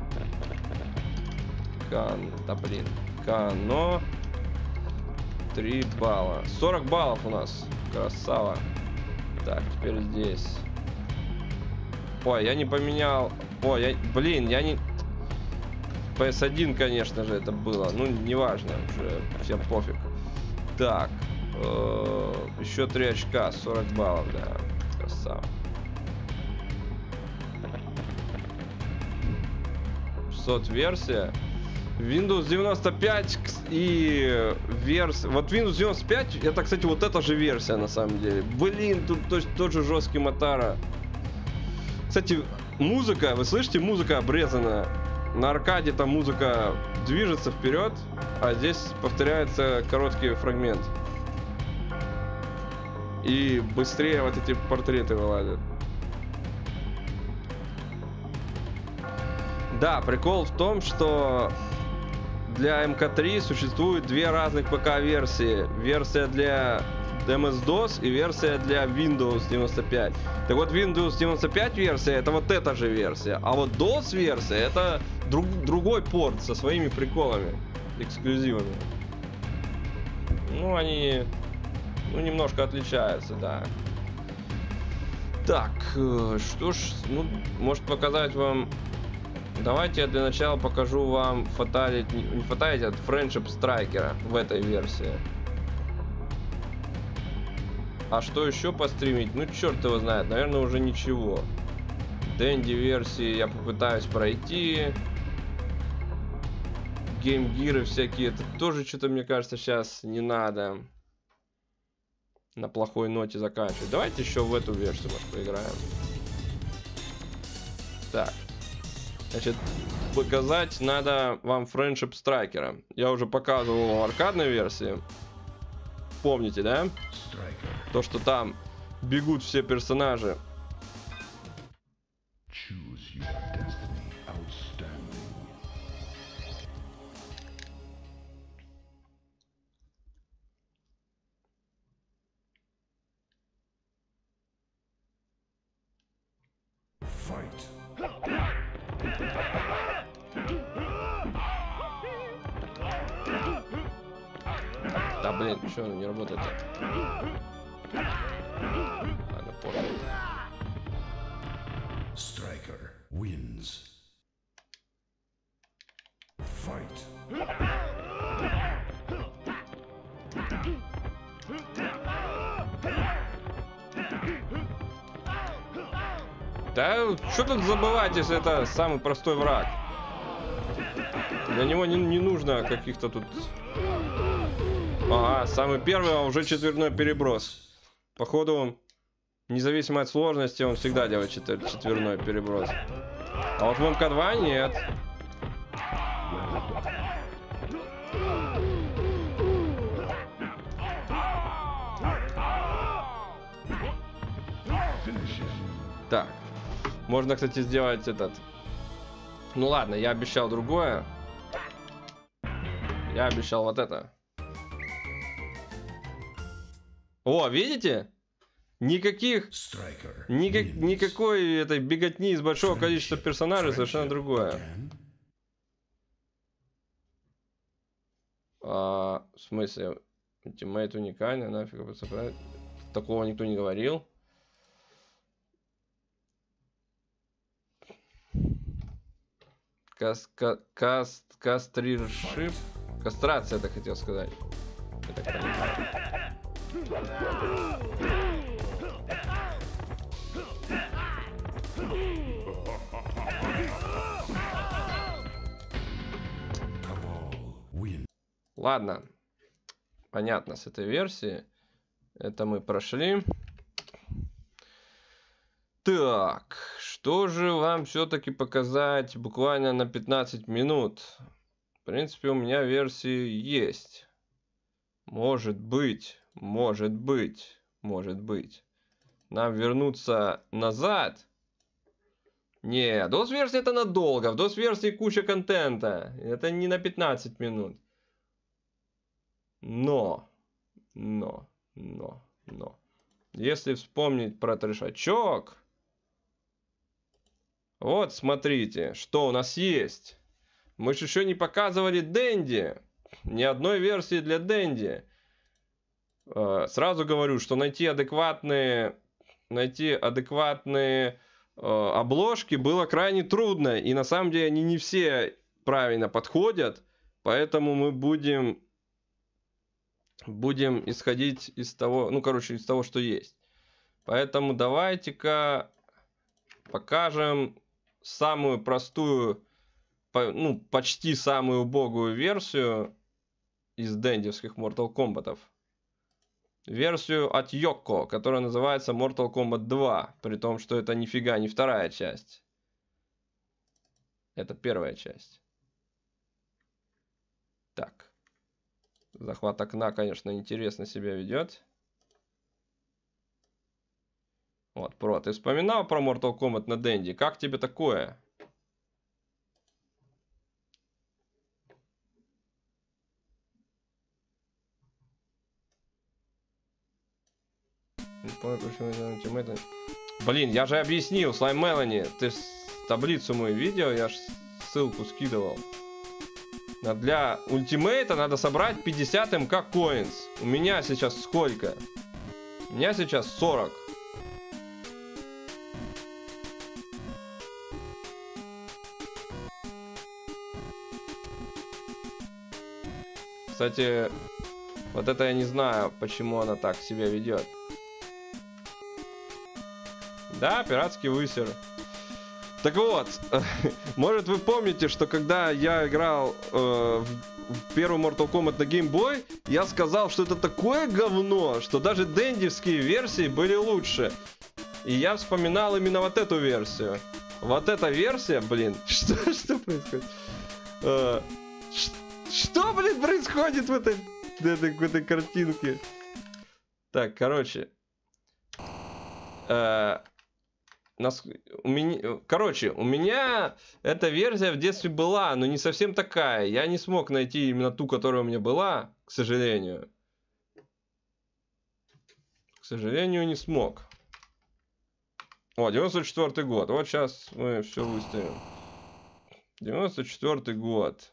Кан. Да блин. Кано. три балла. сорок баллов у нас. Красава. Так, теперь здесь. Ой, я не поменял. Ой, я... блин, я не... пи эс один, конечно же, это было. Ну, неважно, уже всем пофиг. Так. Э -э еще три очка, сорок баллов, да. Красава. шестьсот версия. Windows девяносто пять и версия. Вот Windows девяносто пять, это, кстати, вот эта же версия на самом деле. Блин, тут тот, тот же жесткий Матара. Кстати, музыка, вы слышите, музыка обрезана. на аркаде там музыка движется вперед, а здесь повторяется короткий фрагмент. И быстрее вот эти портреты вылазят. Да, прикол в том, что для эм ка три существует две разных ПК-версии. Версия для эм эс дос и версия для Windows девяносто пять. Так вот, Windows девяносто пять версия это вот эта же версия. А вот дос версия это друг, другой порт со своими приколами, эксклюзивами. Ну, они ну, немножко отличаются, да. Так, что ж, ну, может показать вам... Давайте я для начала покажу вам Fatality, не Fatality, а Friendship Striker в этой версии. А что еще постримить? Ну, черт его знает, наверное, уже ничего. Дэнди версии я попытаюсь пройти. Геймгиры всякие, это тоже что-то, мне кажется, сейчас не надо на плохой ноте заканчивать. Давайте еще в эту версию, может, поиграем. Так. Значит, показать надо вам Friendship Striker. Я уже показывал в аркадной версии. Помните, да? Striker. То, что там бегут все персонажи. Choose your destiny. Outstanding. Fight. Да, блин, что не работает? Ладно, понял. Striker wins. Fight. Да, что тут забывать, если это самый простой враг? Для него не, не нужно каких-то тут... Ага, самый первый, а уже четверной переброс. Походу, независимо от сложности, он всегда делает четвер четверной переброс. А вот в эм ка два нет. Так. Можно, кстати, сделать этот... Ну ладно, я обещал другое. Я обещал вот это. О, видите? Никаких... Никак, никакой этой беготни из большого количества персонажей, совершенно другое. А, в смысле? Ультимейт уникальный, нафиг его собрать. Такого никто не говорил. Каст, каст, кастриршип. Кастрация, это хотел сказать. Я так понимаю. Ладно. Понятно с этой версии. Это мы прошли. Так, что же вам все-таки показать буквально на пятнадцать минут? В принципе, у меня версии есть. Может быть, может быть, может быть. Нам вернуться назад? Не, дос-версия это надолго. В дос-версии куча контента. Это не на пятнадцать минут. Но, но, но, но. Если вспомнить про трешачок... Вот, смотрите, что у нас есть. Мы же еще не показывали Дэнди. Ни одной версии для Дэнди. Сразу говорю, что найти адекватные, найти адекватные обложки было крайне трудно. И на самом деле они не все правильно подходят. Поэтому мы будем, будем исходить из того, ну, короче, из того, что есть. Поэтому давайте-ка покажем самую простую, ну, почти самую убогую версию из дэндевских Mortal Kombat'ов. Версию от Йокко, которая называется Mortal Kombat два, при том, что это нифига не вторая часть. Это первая часть. Так. Захват окна, конечно, интересно себя ведет. Вот, Про, ты вспоминал про Mortal Kombat на Денди? Как тебе такое? Не помню, почему это... Блин, я же объяснил, Слайм Мелани, ты таблицу мою видел, я ж ссылку скидывал. А для ультимейта надо собрать пятьдесят эм ка Coins. У меня сейчас сколько? У меня сейчас сорок. Кстати, вот это я не знаю, почему она так себя ведет. Да, пиратский высер. Так вот, может вы помните, что когда я играл э, в, в первый Mortal Kombat на Game Boy, я сказал, что это такое говно, что даже дендивские версии были лучше. И я вспоминал именно вот эту версию. Вот эта версия, блин, что, что происходит? Э, что, блин, происходит в этой, в этой, в этой картинке? Так, короче. Э, Нас, у меня, короче, у меня эта версия в детстве была, но не совсем такая. Я не смог найти именно ту, которая у меня была, к сожалению. К сожалению, не смог. О, девяносто четвёртый год. Вот сейчас мы все выставим. девяносто четвёртый год.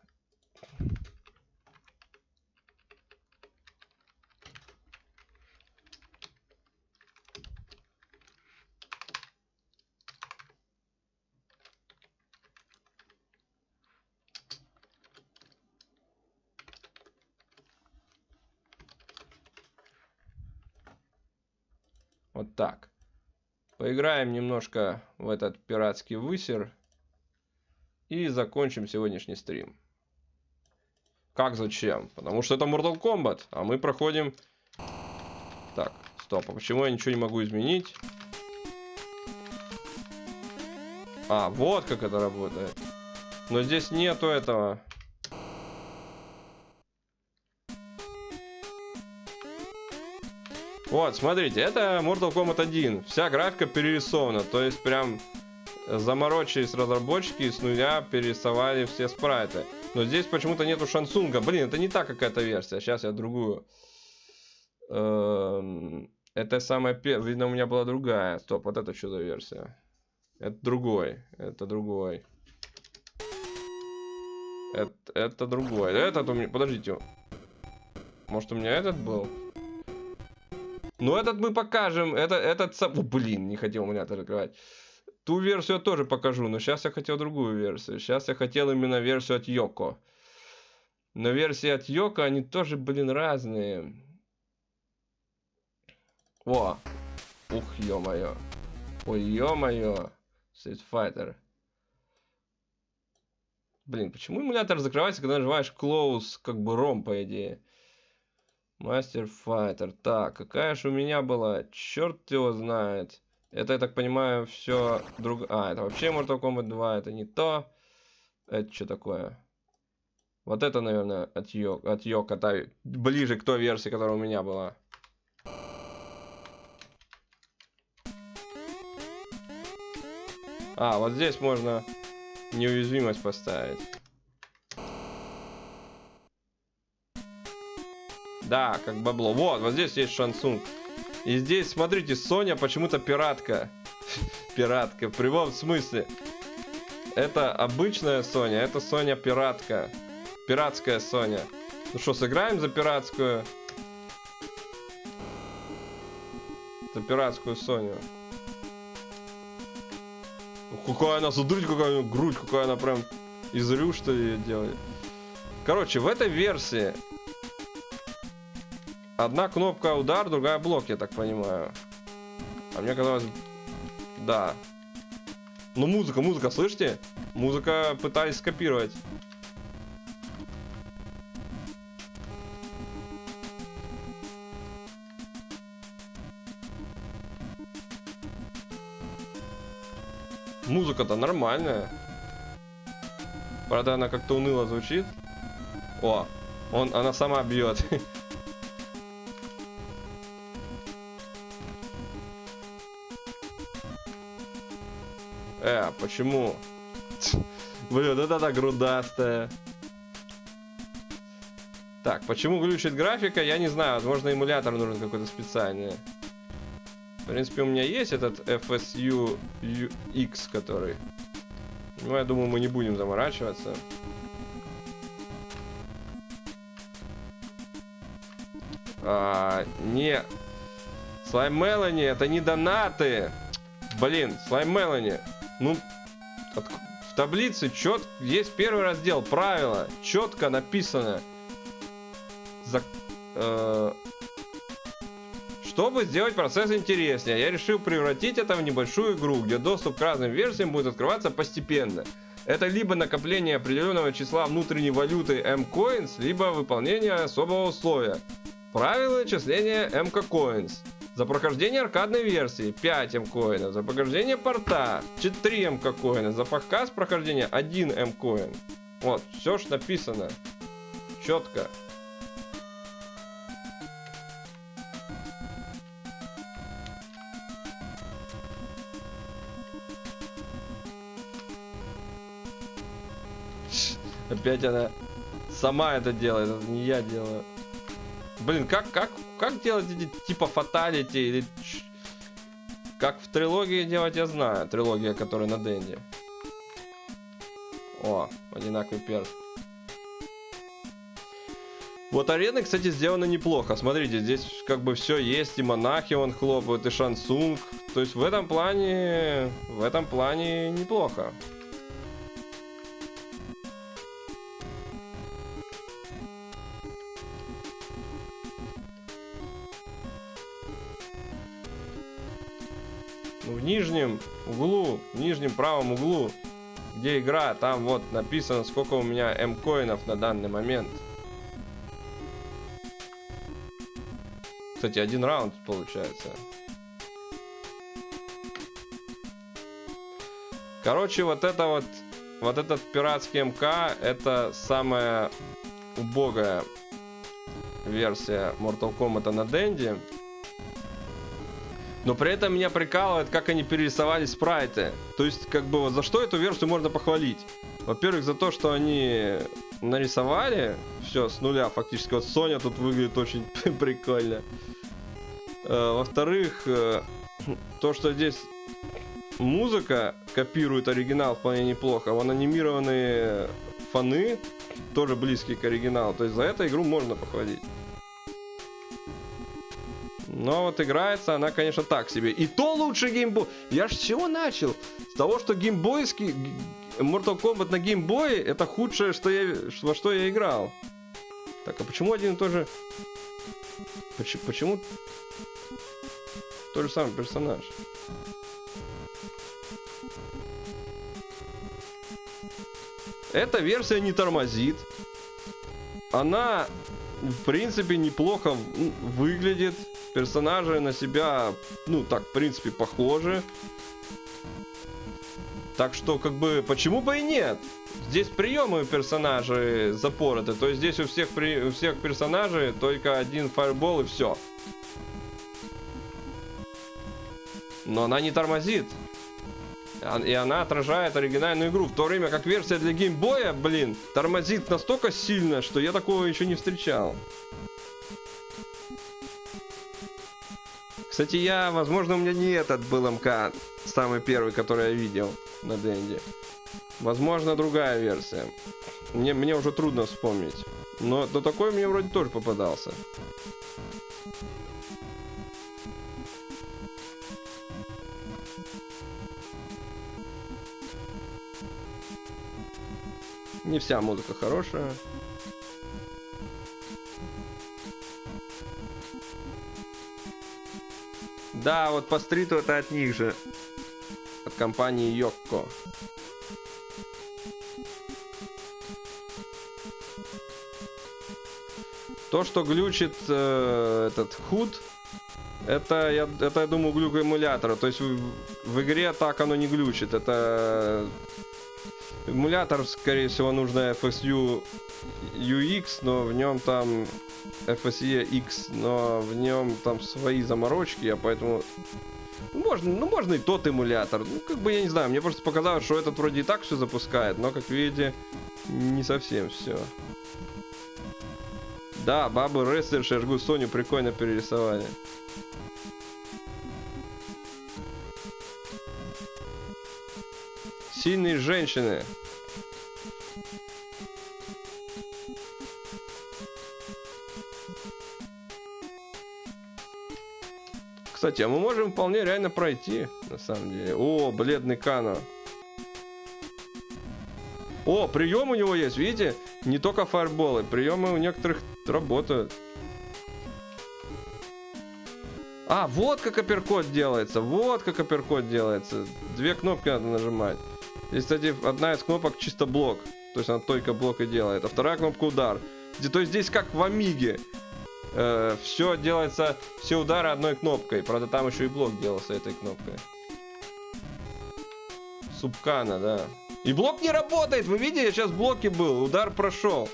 Вот так. Поиграем немножко в этот пиратский высер. И закончим сегодняшний стрим. Как зачем? Потому что это Mortal Kombat. А мы проходим... Так, стоп. А почему я ничего не могу изменить? А, вот как это работает. Но здесь нету этого... Вот, смотрите, это Mortal Kombat один. Вся графика перерисована. То есть прям заморочились разработчики и с нуля перерисовали все спрайты. Но здесь почему-то нету Шансунга. Блин, это не та какая-то версия. Сейчас я другую. Это самая первая. Видно, у меня была другая. Стоп, вот это что за версия? Это другой. Это другой. Это, это другой. Этот у меня... Подождите. Может, у меня этот был? Ну, этот мы покажем. Это, этот... О, блин, не хотел у меня это открывать. Ту версию я тоже покажу. Но сейчас я хотел другую версию. Сейчас я хотел именно версию от Йоко. Но версии от Йоко, они тоже, блин, разные. О! Ух, ё-моё. Ой, ё-моё. Street Fighter. Блин, почему эмулятор закрывается, когда нажимаешь Close, как бы ром, по идее? Master Fighter. Так, какая же у меня была? Черт его знает. Это, я так понимаю, все друг... А, это вообще Mortal Kombat два, это не то. Это что такое? Вот это, наверное, от Йоко, от Йоко, та... ближе к той версии, которая у меня была. А, вот здесь можно неуязвимость поставить. Да, как бабло. Вот, вот здесь есть Шансунг. И здесь, смотрите, Соня почему-то пиратка. Пиратка, в прямом смысле. Это обычная Соня, это Соня пиратка. Пиратская Соня. Ну что, сыграем за пиратскую? За пиратскую Соню. Какая она, смотрите, какая у нее грудь, какая она прям из рю, что ли, делает. Короче, в этой версии одна кнопка удар, другая блок, я так понимаю. А мне казалось... Да. Ну, музыка, музыка, слышите? Музыка пытались скопировать. Музыка-то нормальная. Правда, она как-то уныло звучит. О, он, она сама бьет. Э, почему? Блин, вот это грудастая. Так, почему глючит графика, я не знаю. Возможно, эмулятор нужен какой-то специальный. В принципе, у меня есть этот эф эс ю икс, который... Ну, я думаю, мы не будем заморачиваться. А, не... Слайм Мелани, это не донаты. Блин, Слайм Мелани. Ну, от... в таблице чет... есть первый раздел, правила. Четко написано. За... Э... Чтобы сделать процесс интереснее, я решил превратить это в небольшую игру, где доступ к разным версиям будет открываться постепенно. Это либо накопление определенного числа внутренней валюты M-Coins, либо выполнение особого условия. Правила начисления эм ка Coins. За прохождение аркадной версии пять эм-коинов, за прохождение порта четыре эм-ка коина, за показ прохождения один эм-коин. Вот, все ж написано. Четко. Опять она сама это делает, это не я делаю. Блин, как, как, как делать эти типа фаталити или... Как в трилогии делать, я знаю. Трилогия, которая на Денде. О, одинаковый перс. Вот арены, кстати, сделаны неплохо. Смотрите, здесь как бы все есть. И монахи он хлопают, и шансунг. То есть в этом плане... В этом плане неплохо. В нижнем углу, в нижнем правом углу, где игра, там вот написано, сколько у меня эм-коинов на данный момент. Кстати, один раунд получается. Короче, вот это вот, вот этот пиратский МК, это самая убогая версия Mortal Kombat на Денде. Но при этом меня прикалывает, как они перерисовали спрайты. То есть, как бы, вот за что эту версию можно похвалить? Во-первых, за то, что они нарисовали все с нуля, фактически. Вот Соня тут выглядит очень прикольно. Во-вторых, то, что здесь музыка копирует оригинал вполне неплохо. Вон анимированные фоны тоже близкие к оригиналу. То есть, за эту игру можно похвалить. Но вот играется она, конечно, так себе. И то лучше геймбой. Я ж с чего начал? С того, что геймбойский Mortal Kombat на геймбое это худшее, что я, во что я играл. Так, а почему один и тот же... Почему, почему тот же самый персонаж? Эта версия не тормозит. Она, в принципе, неплохо выглядит. Персонажи на себя, ну так, в принципе, похожи. Так что, как бы, почему бы и нет? Здесь приемы персонажей запороты. То есть здесь у всех, при... у всех персонажей только один фаербол и все. Но она не тормозит. И она отражает оригинальную игру. В то время как версия для геймбоя, блин, тормозит настолько сильно, что я такого еще не встречал. Кстати, я, возможно, у меня не этот был МК, самый первый, который я видел на Денде. Возможно, другая версия. Мне, мне уже трудно вспомнить. Но, но такой мне вроде тоже попадался. Не вся музыка хорошая. Да, вот по стриту это от них же. От компании Йокко. То, что глючит э, этот худ, это я, это, я думаю, глюк эмулятора. То есть в, в игре так оно не глючит. Это Эмулятор, скорее всего, нужно эф эс ю ю икс, но в нем там эф эс и икс, но в нем там свои заморочки, а поэтому... Можно, ну можно и тот эмулятор. Ну, как бы, я не знаю, мне просто показалось, что этот вроде и так все запускает, но, как видите, не совсем все. Да, бабы рестлерши, я жгу Соню, прикольно перерисовали. Сильные женщины. Кстати, а мы можем вполне реально пройти, на самом деле. О, бледный Кано. О, прием у него есть, видите? Не только фаерболы, приемы у некоторых работают. А, вот как апперкот делается, вот как апперкот делается. Две кнопки надо нажимать. Здесь, кстати, одна из кнопок чисто блок. То есть она только блок и делает. А вторая кнопка удар. То есть здесь как в Амиге. Э, все делается, все удары одной кнопкой. Правда, там еще и блок делался этой кнопкой. Субкана, да. И блок не работает, вы видите, я сейчас в блоке был, удар прошел.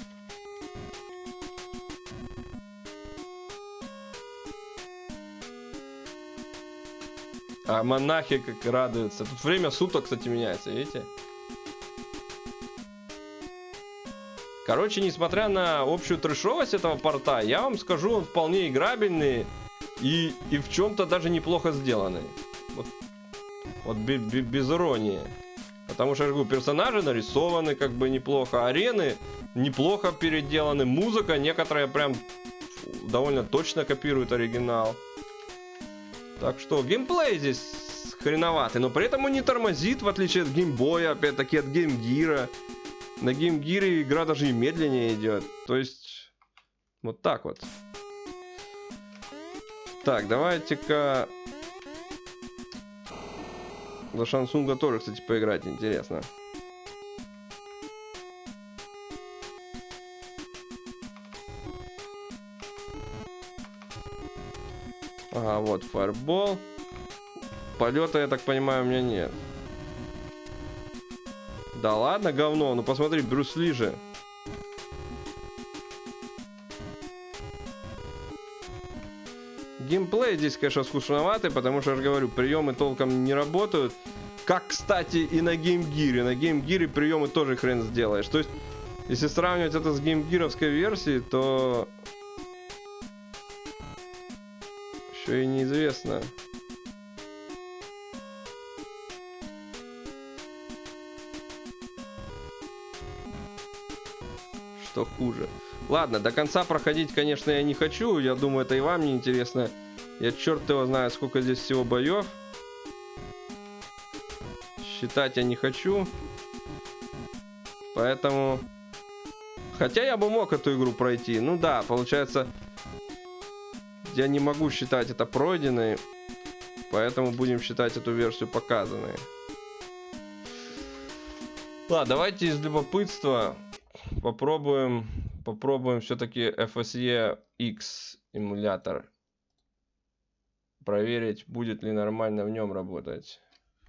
А монахи как радуются. Тут время суток, кстати, меняется, видите? Короче, несмотря на общую трэшовость этого порта, я вам скажу, он вполне играбельный и, и в чем-то даже неплохо сделанный. Вот, вот без иронии. Потому что, я говорю, персонажи нарисованы как бы неплохо, арены неплохо переделаны, музыка некоторая прям довольно точно копирует оригинал. Так что геймплей здесь хреноватый, но при этом он не тормозит, в отличие от геймбоя, опять-таки от геймгира. На геймгире игра даже и медленнее идет. То есть, вот так вот. Так, давайте-ка... За Шансунга тоже, кстати, поиграть интересно. Ага, вот фаербол. Полета, я так понимаю, у меня нет. Да ладно, говно. Ну посмотри, Брюс Ли же. Геймплей здесь, конечно, скучноватый, потому что, я же говорю, приемы толком не работают. Как, кстати, и на геймгире. На геймгире приемы тоже хрен сделаешь. То есть, если сравнивать это с геймгировской версией, то... Еще и неизвестно. Что хуже. Ладно, до конца проходить, конечно, я не хочу. Я думаю, это и вам не интересно. Я черт его знает, сколько здесь всего боев. Считать я не хочу. Поэтому... Хотя я бы мог эту игру пройти. Ну да, получается... Я не могу считать это пройденной. Поэтому будем считать эту версию показанной. Ладно, давайте из любопытства попробуем... Попробуем все-таки эф эс и икс эмулятор. Проверить, будет ли нормально в нем работать.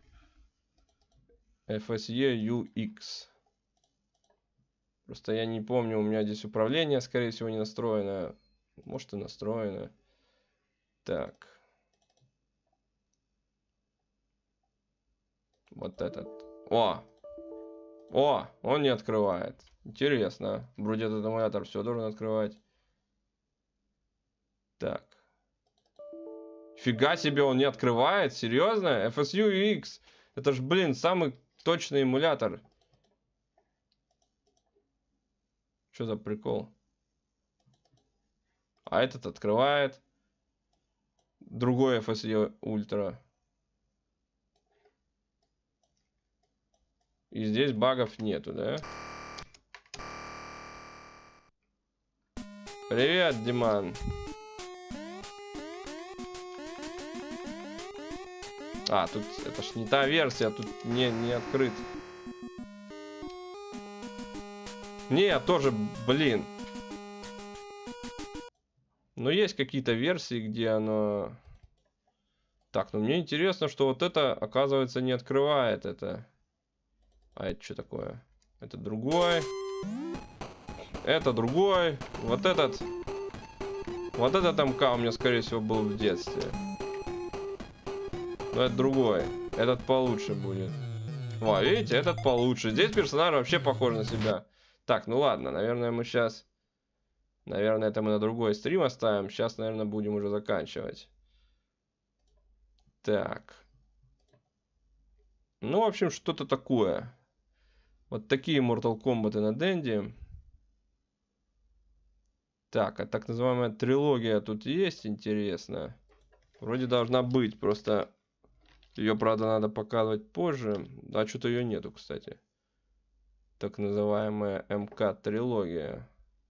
эф эс и ю икс. Просто я не помню, у меня здесь управление, скорее всего, не настроено. Может и настроено. Так. Вот этот. О! О! Он не открывает. Интересно. Вроде этот эмулятор все должен открывать. Так. Фига себе, он не открывает? Серьезно? эф эс и ю икс. Это ж, блин, самый точный эмулятор. Что за прикол? А этот открывает. Другой эф эс и Ultra. И здесь багов нету, да? Привет, Диман. А, тут это ж не та версия, тут не, не открыт. Не, тоже, блин. Но есть какие-то версии, где оно... Так, ну мне интересно, что вот это, оказывается, не открывает это. А это что такое? Это другой. Это другой. Вот этот. Вот этот МК у меня, скорее всего, был в детстве. Но это другой. Этот получше будет. Во, видите, этот получше. Здесь персонаж вообще похож на себя. Так, ну ладно, наверное, мы сейчас... Наверное, это мы на другой стрим оставим. Сейчас, наверное, будем уже заканчивать. Так. Ну, в общем, что-то такое. Вот такие Mortal Kombat на Денди. Так, а так называемая трилогия тут есть, интересно. Вроде должна быть, просто ее, правда, надо показывать позже. А что-то ее нету, кстати. Так называемая МК-трилогия.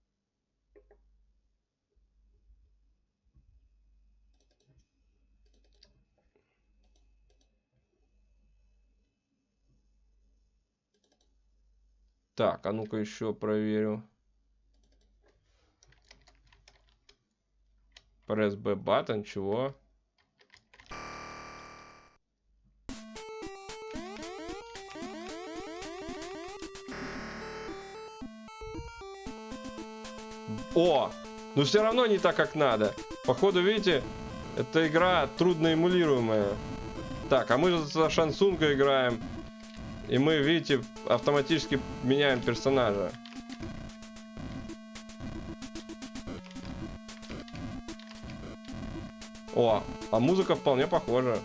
Так, а ну-ка еще проверю. Press B button, чего? О! Но все равно не так, как надо. Походу, видите, эта игра трудно эмулируемая. Так, а мы же за Шансунга играем. И мы, видите, автоматически меняем персонажа. О, а музыка вполне похожа.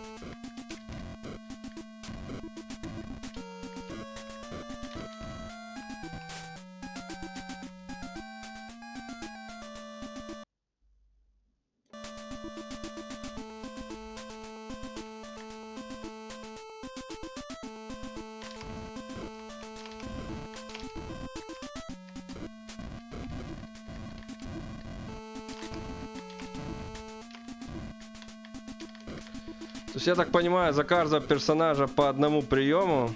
То есть, я так понимаю, за каждого персонажа по одному приему.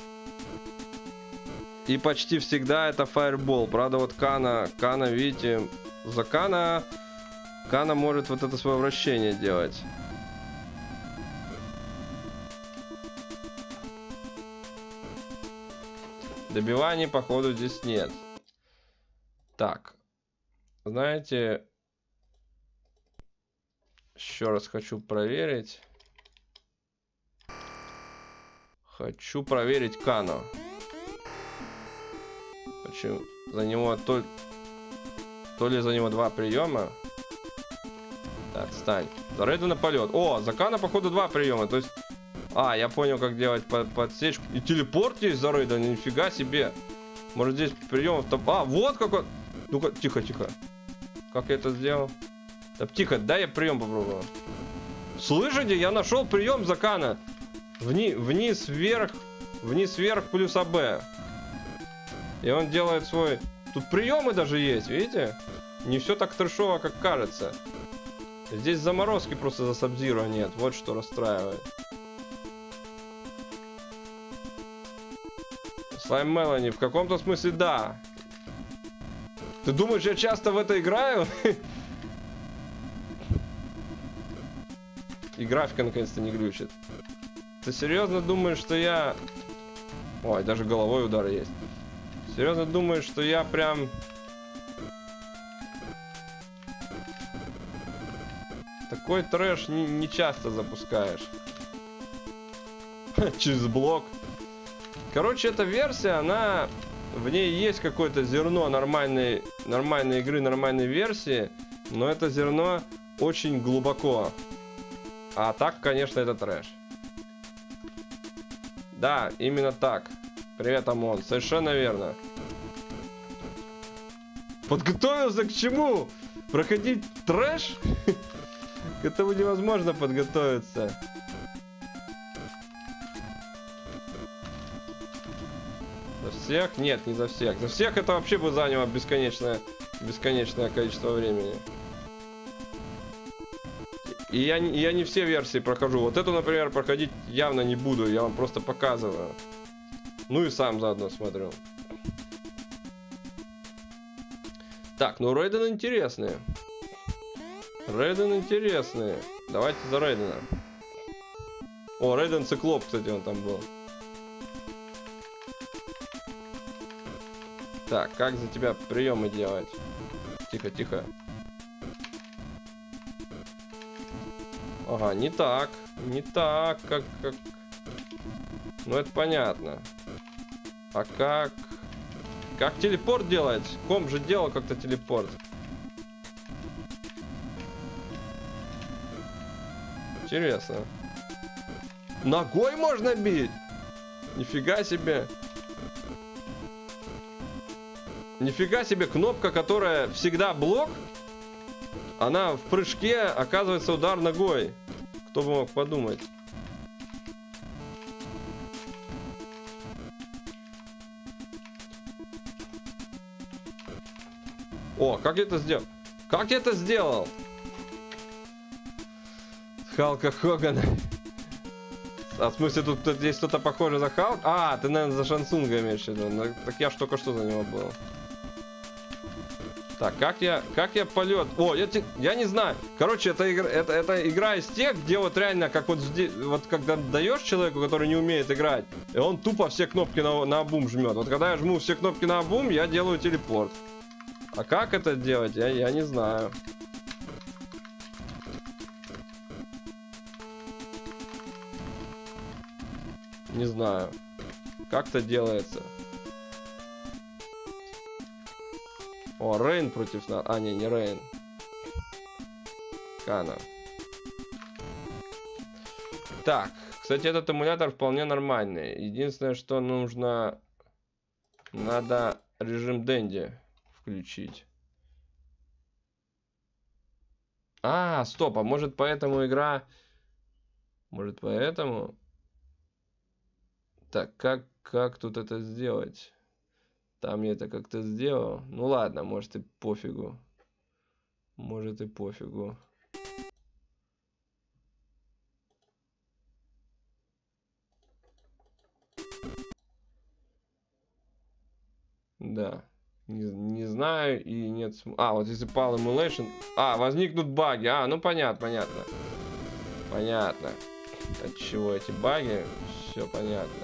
И почти всегда это фаербол. Правда, вот Кана, Кана, видите, за Кана, Кана может вот это свое вращение делать. Добиваний, походу, здесь нет. Так. Знаете, еще раз хочу проверить. Хочу проверить Кану. Почему? За него то... То ли за него два приема. Так, встань. За Рейдена полет. О, за Кана, походу, два приема. То есть... А, я понял, как делать под, подсечку. И телепорт есть за Рейдена. Нифига себе. Может, здесь приемов... А, вот какой... Ну-ка, тихо, тихо. Как я это сделал? Так, тихо, дай я прием попробую. Слышите, я нашел прием за Кана. Вни, вниз, вверх, вниз, вверх, плюс АБ. И он делает свой... Тут приемы даже есть, видите? Не все так трэшово, как кажется. Здесь заморозки просто за Сабзиро нет. Вот что расстраивает. Слайм Мелани, в каком-то смысле да. Ты думаешь, я часто в это играю? И графика наконец-то не глючит. Ты серьезно думаешь, что я... Ой, даже головой удар есть. Серьезно думаешь, что я прям... Такой трэш не, не часто запускаешь. Через блок. Короче, эта версия, она... В ней есть какое-то зерно нормальной, нормальной игры, нормальной версии. Но это зерно очень глубоко. А так, конечно, это трэш. Да, именно так. Привет, ОМОН. Совершенно верно. Подготовился к чему? Проходить трэш? К этому невозможно подготовиться. За всех? Нет, не за всех. За всех это вообще бы заняло бесконечное, бесконечное количество времени. И я, я не все версии прохожу. Вот эту, например, проходить явно не буду. Я вам просто показываю. Ну и сам заодно смотрю. Так, ну Рейден интересные. Рейден интересные. Давайте за Рейдена. О, Рейден Циклоп, кстати, он там был. Так, как за тебя приемы делать? Тихо, тихо. Ага, не так. Не так, как... как... Ну, это понятно. А как... Как телепорт делать? Комп же делал как-то телепорт. Интересно. Ногой можно бить? Нифига себе. Нифига себе, кнопка, которая всегда блок, она в прыжке оказывается удар ногой. Кто бы мог подумать. О, как я это сделал? Как я это сделал? Халка Хогана. А в смысле, тут, тут здесь что-то похоже за Халк? А, ты, наверное, за Шансунга имеешь в виду. Ну, так я ж только что за него был. Так, как я, как я полет? О, я, я не знаю. Короче, это игра, это, это игра из тех, где вот реально, как вот здесь, вот когда даешь человеку, который не умеет играть, и он тупо все кнопки на, на обум жмет. Вот когда я жму все кнопки на обум, я делаю телепорт. А как это делать, я, я не знаю. Не знаю. Как это делается? О, Рейн против нас. А, не, не Рейн. Кана. Так, кстати, этот эмулятор вполне нормальный. Единственное, что нужно... Надо режим Дэнди включить. А, стоп, а может поэтому игра... Может поэтому... Так, как, как тут это сделать? Там я это как-то сделал. Ну ладно, может и пофигу. Может и пофигу. Да. Не, не знаю и нет смысла. А, вот если пал emulation. А, возникнут баги. А, ну понятно, понятно. Понятно. От чего эти баги? Все понятно.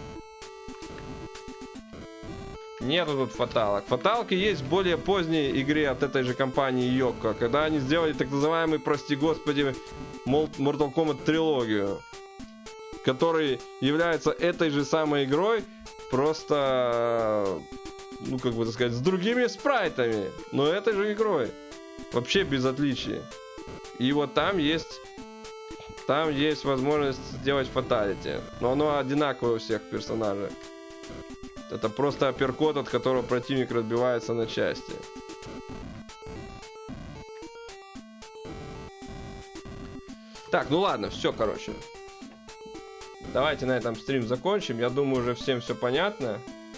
Нету тут фаталок. Фаталки есть в более поздней игре от этой же компании Йокко, когда они сделали так называемый, прости господи, Mortal Kombat трилогию, который является этой же самой игрой, просто, ну как бы так сказать, с другими спрайтами, но этой же игрой. Вообще без отличий. И вот там есть, там есть возможность сделать фаталити, но оно одинаковое у всех персонажей. Это просто апперкот, от которого противник разбивается на части. Так, ну ладно, все, короче. Давайте на этом стрим закончим. Я думаю, уже всем все понятно.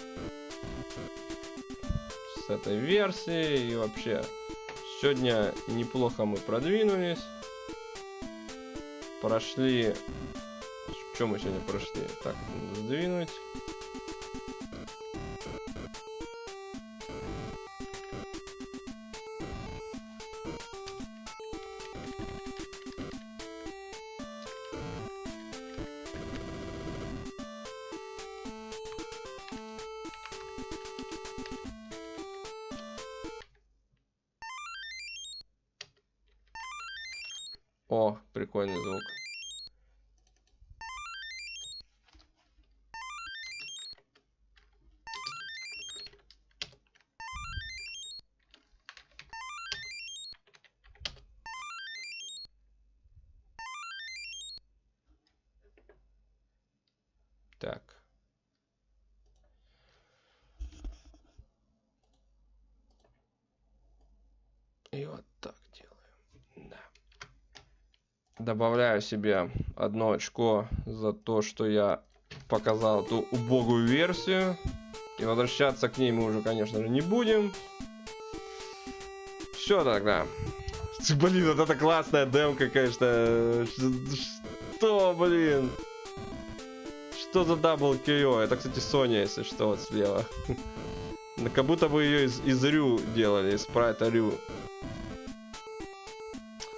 С этой версией и вообще. Сегодня неплохо мы продвинулись. Прошли... Что мы сегодня прошли? Так, надо сдвинуть. О, прикольный звук. Так. И вот так делаем. Да. Добавляю себе одно очко за то, что я показал эту убогую версию. И возвращаться к ней мы уже, конечно же, не будем. Все тогда. Блин, вот это классная демка, конечно. Что, блин? Что за дабл кей о? Это, кстати, Соня, если что, вот слева. Как будто бы ее из, из Рю делали, из спрайта Рю.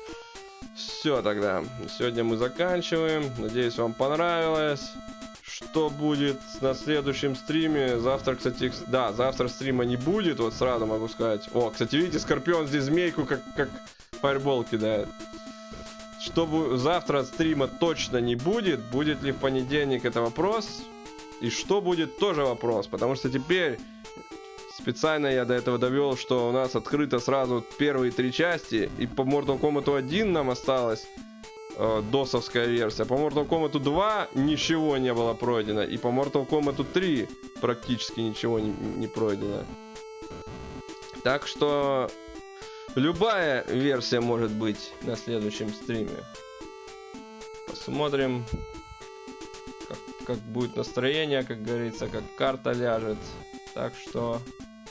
Все тогда. Сегодня мы заканчиваем. Надеюсь, вам понравилось. Что что будет на следующем стриме. Завтра, кстати, да, завтра стрима не будет, вот сразу могу сказать. О, кстати, видите, Скорпион здесь змейку как, как фаербол кидает. Что завтра стрима точно не будет. Будет ли в понедельник, это вопрос. И что будет, тоже вопрос. Потому что теперь специально я до этого довел, что у нас открыто сразу первые три части. И по Mortal Kombat один нам осталось э, досовская версия. По Mortal Kombat два ничего не было пройдено. И по Mortal Kombat три практически ничего не, не пройдено. Так что любая версия может быть на следующем стриме. Посмотрим, как, как будет настроение, как говорится, как карта ляжет. Так что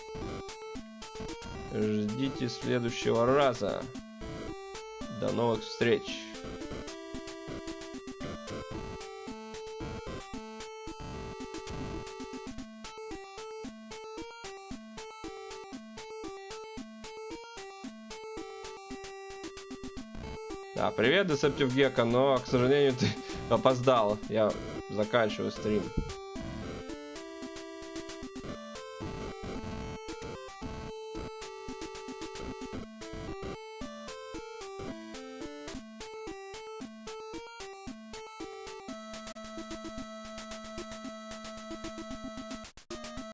ждите следующего раза. До новых встреч. Да, привет, Deceptive Gecko, но, к сожалению, ты опоздал. Я заканчиваю стрим.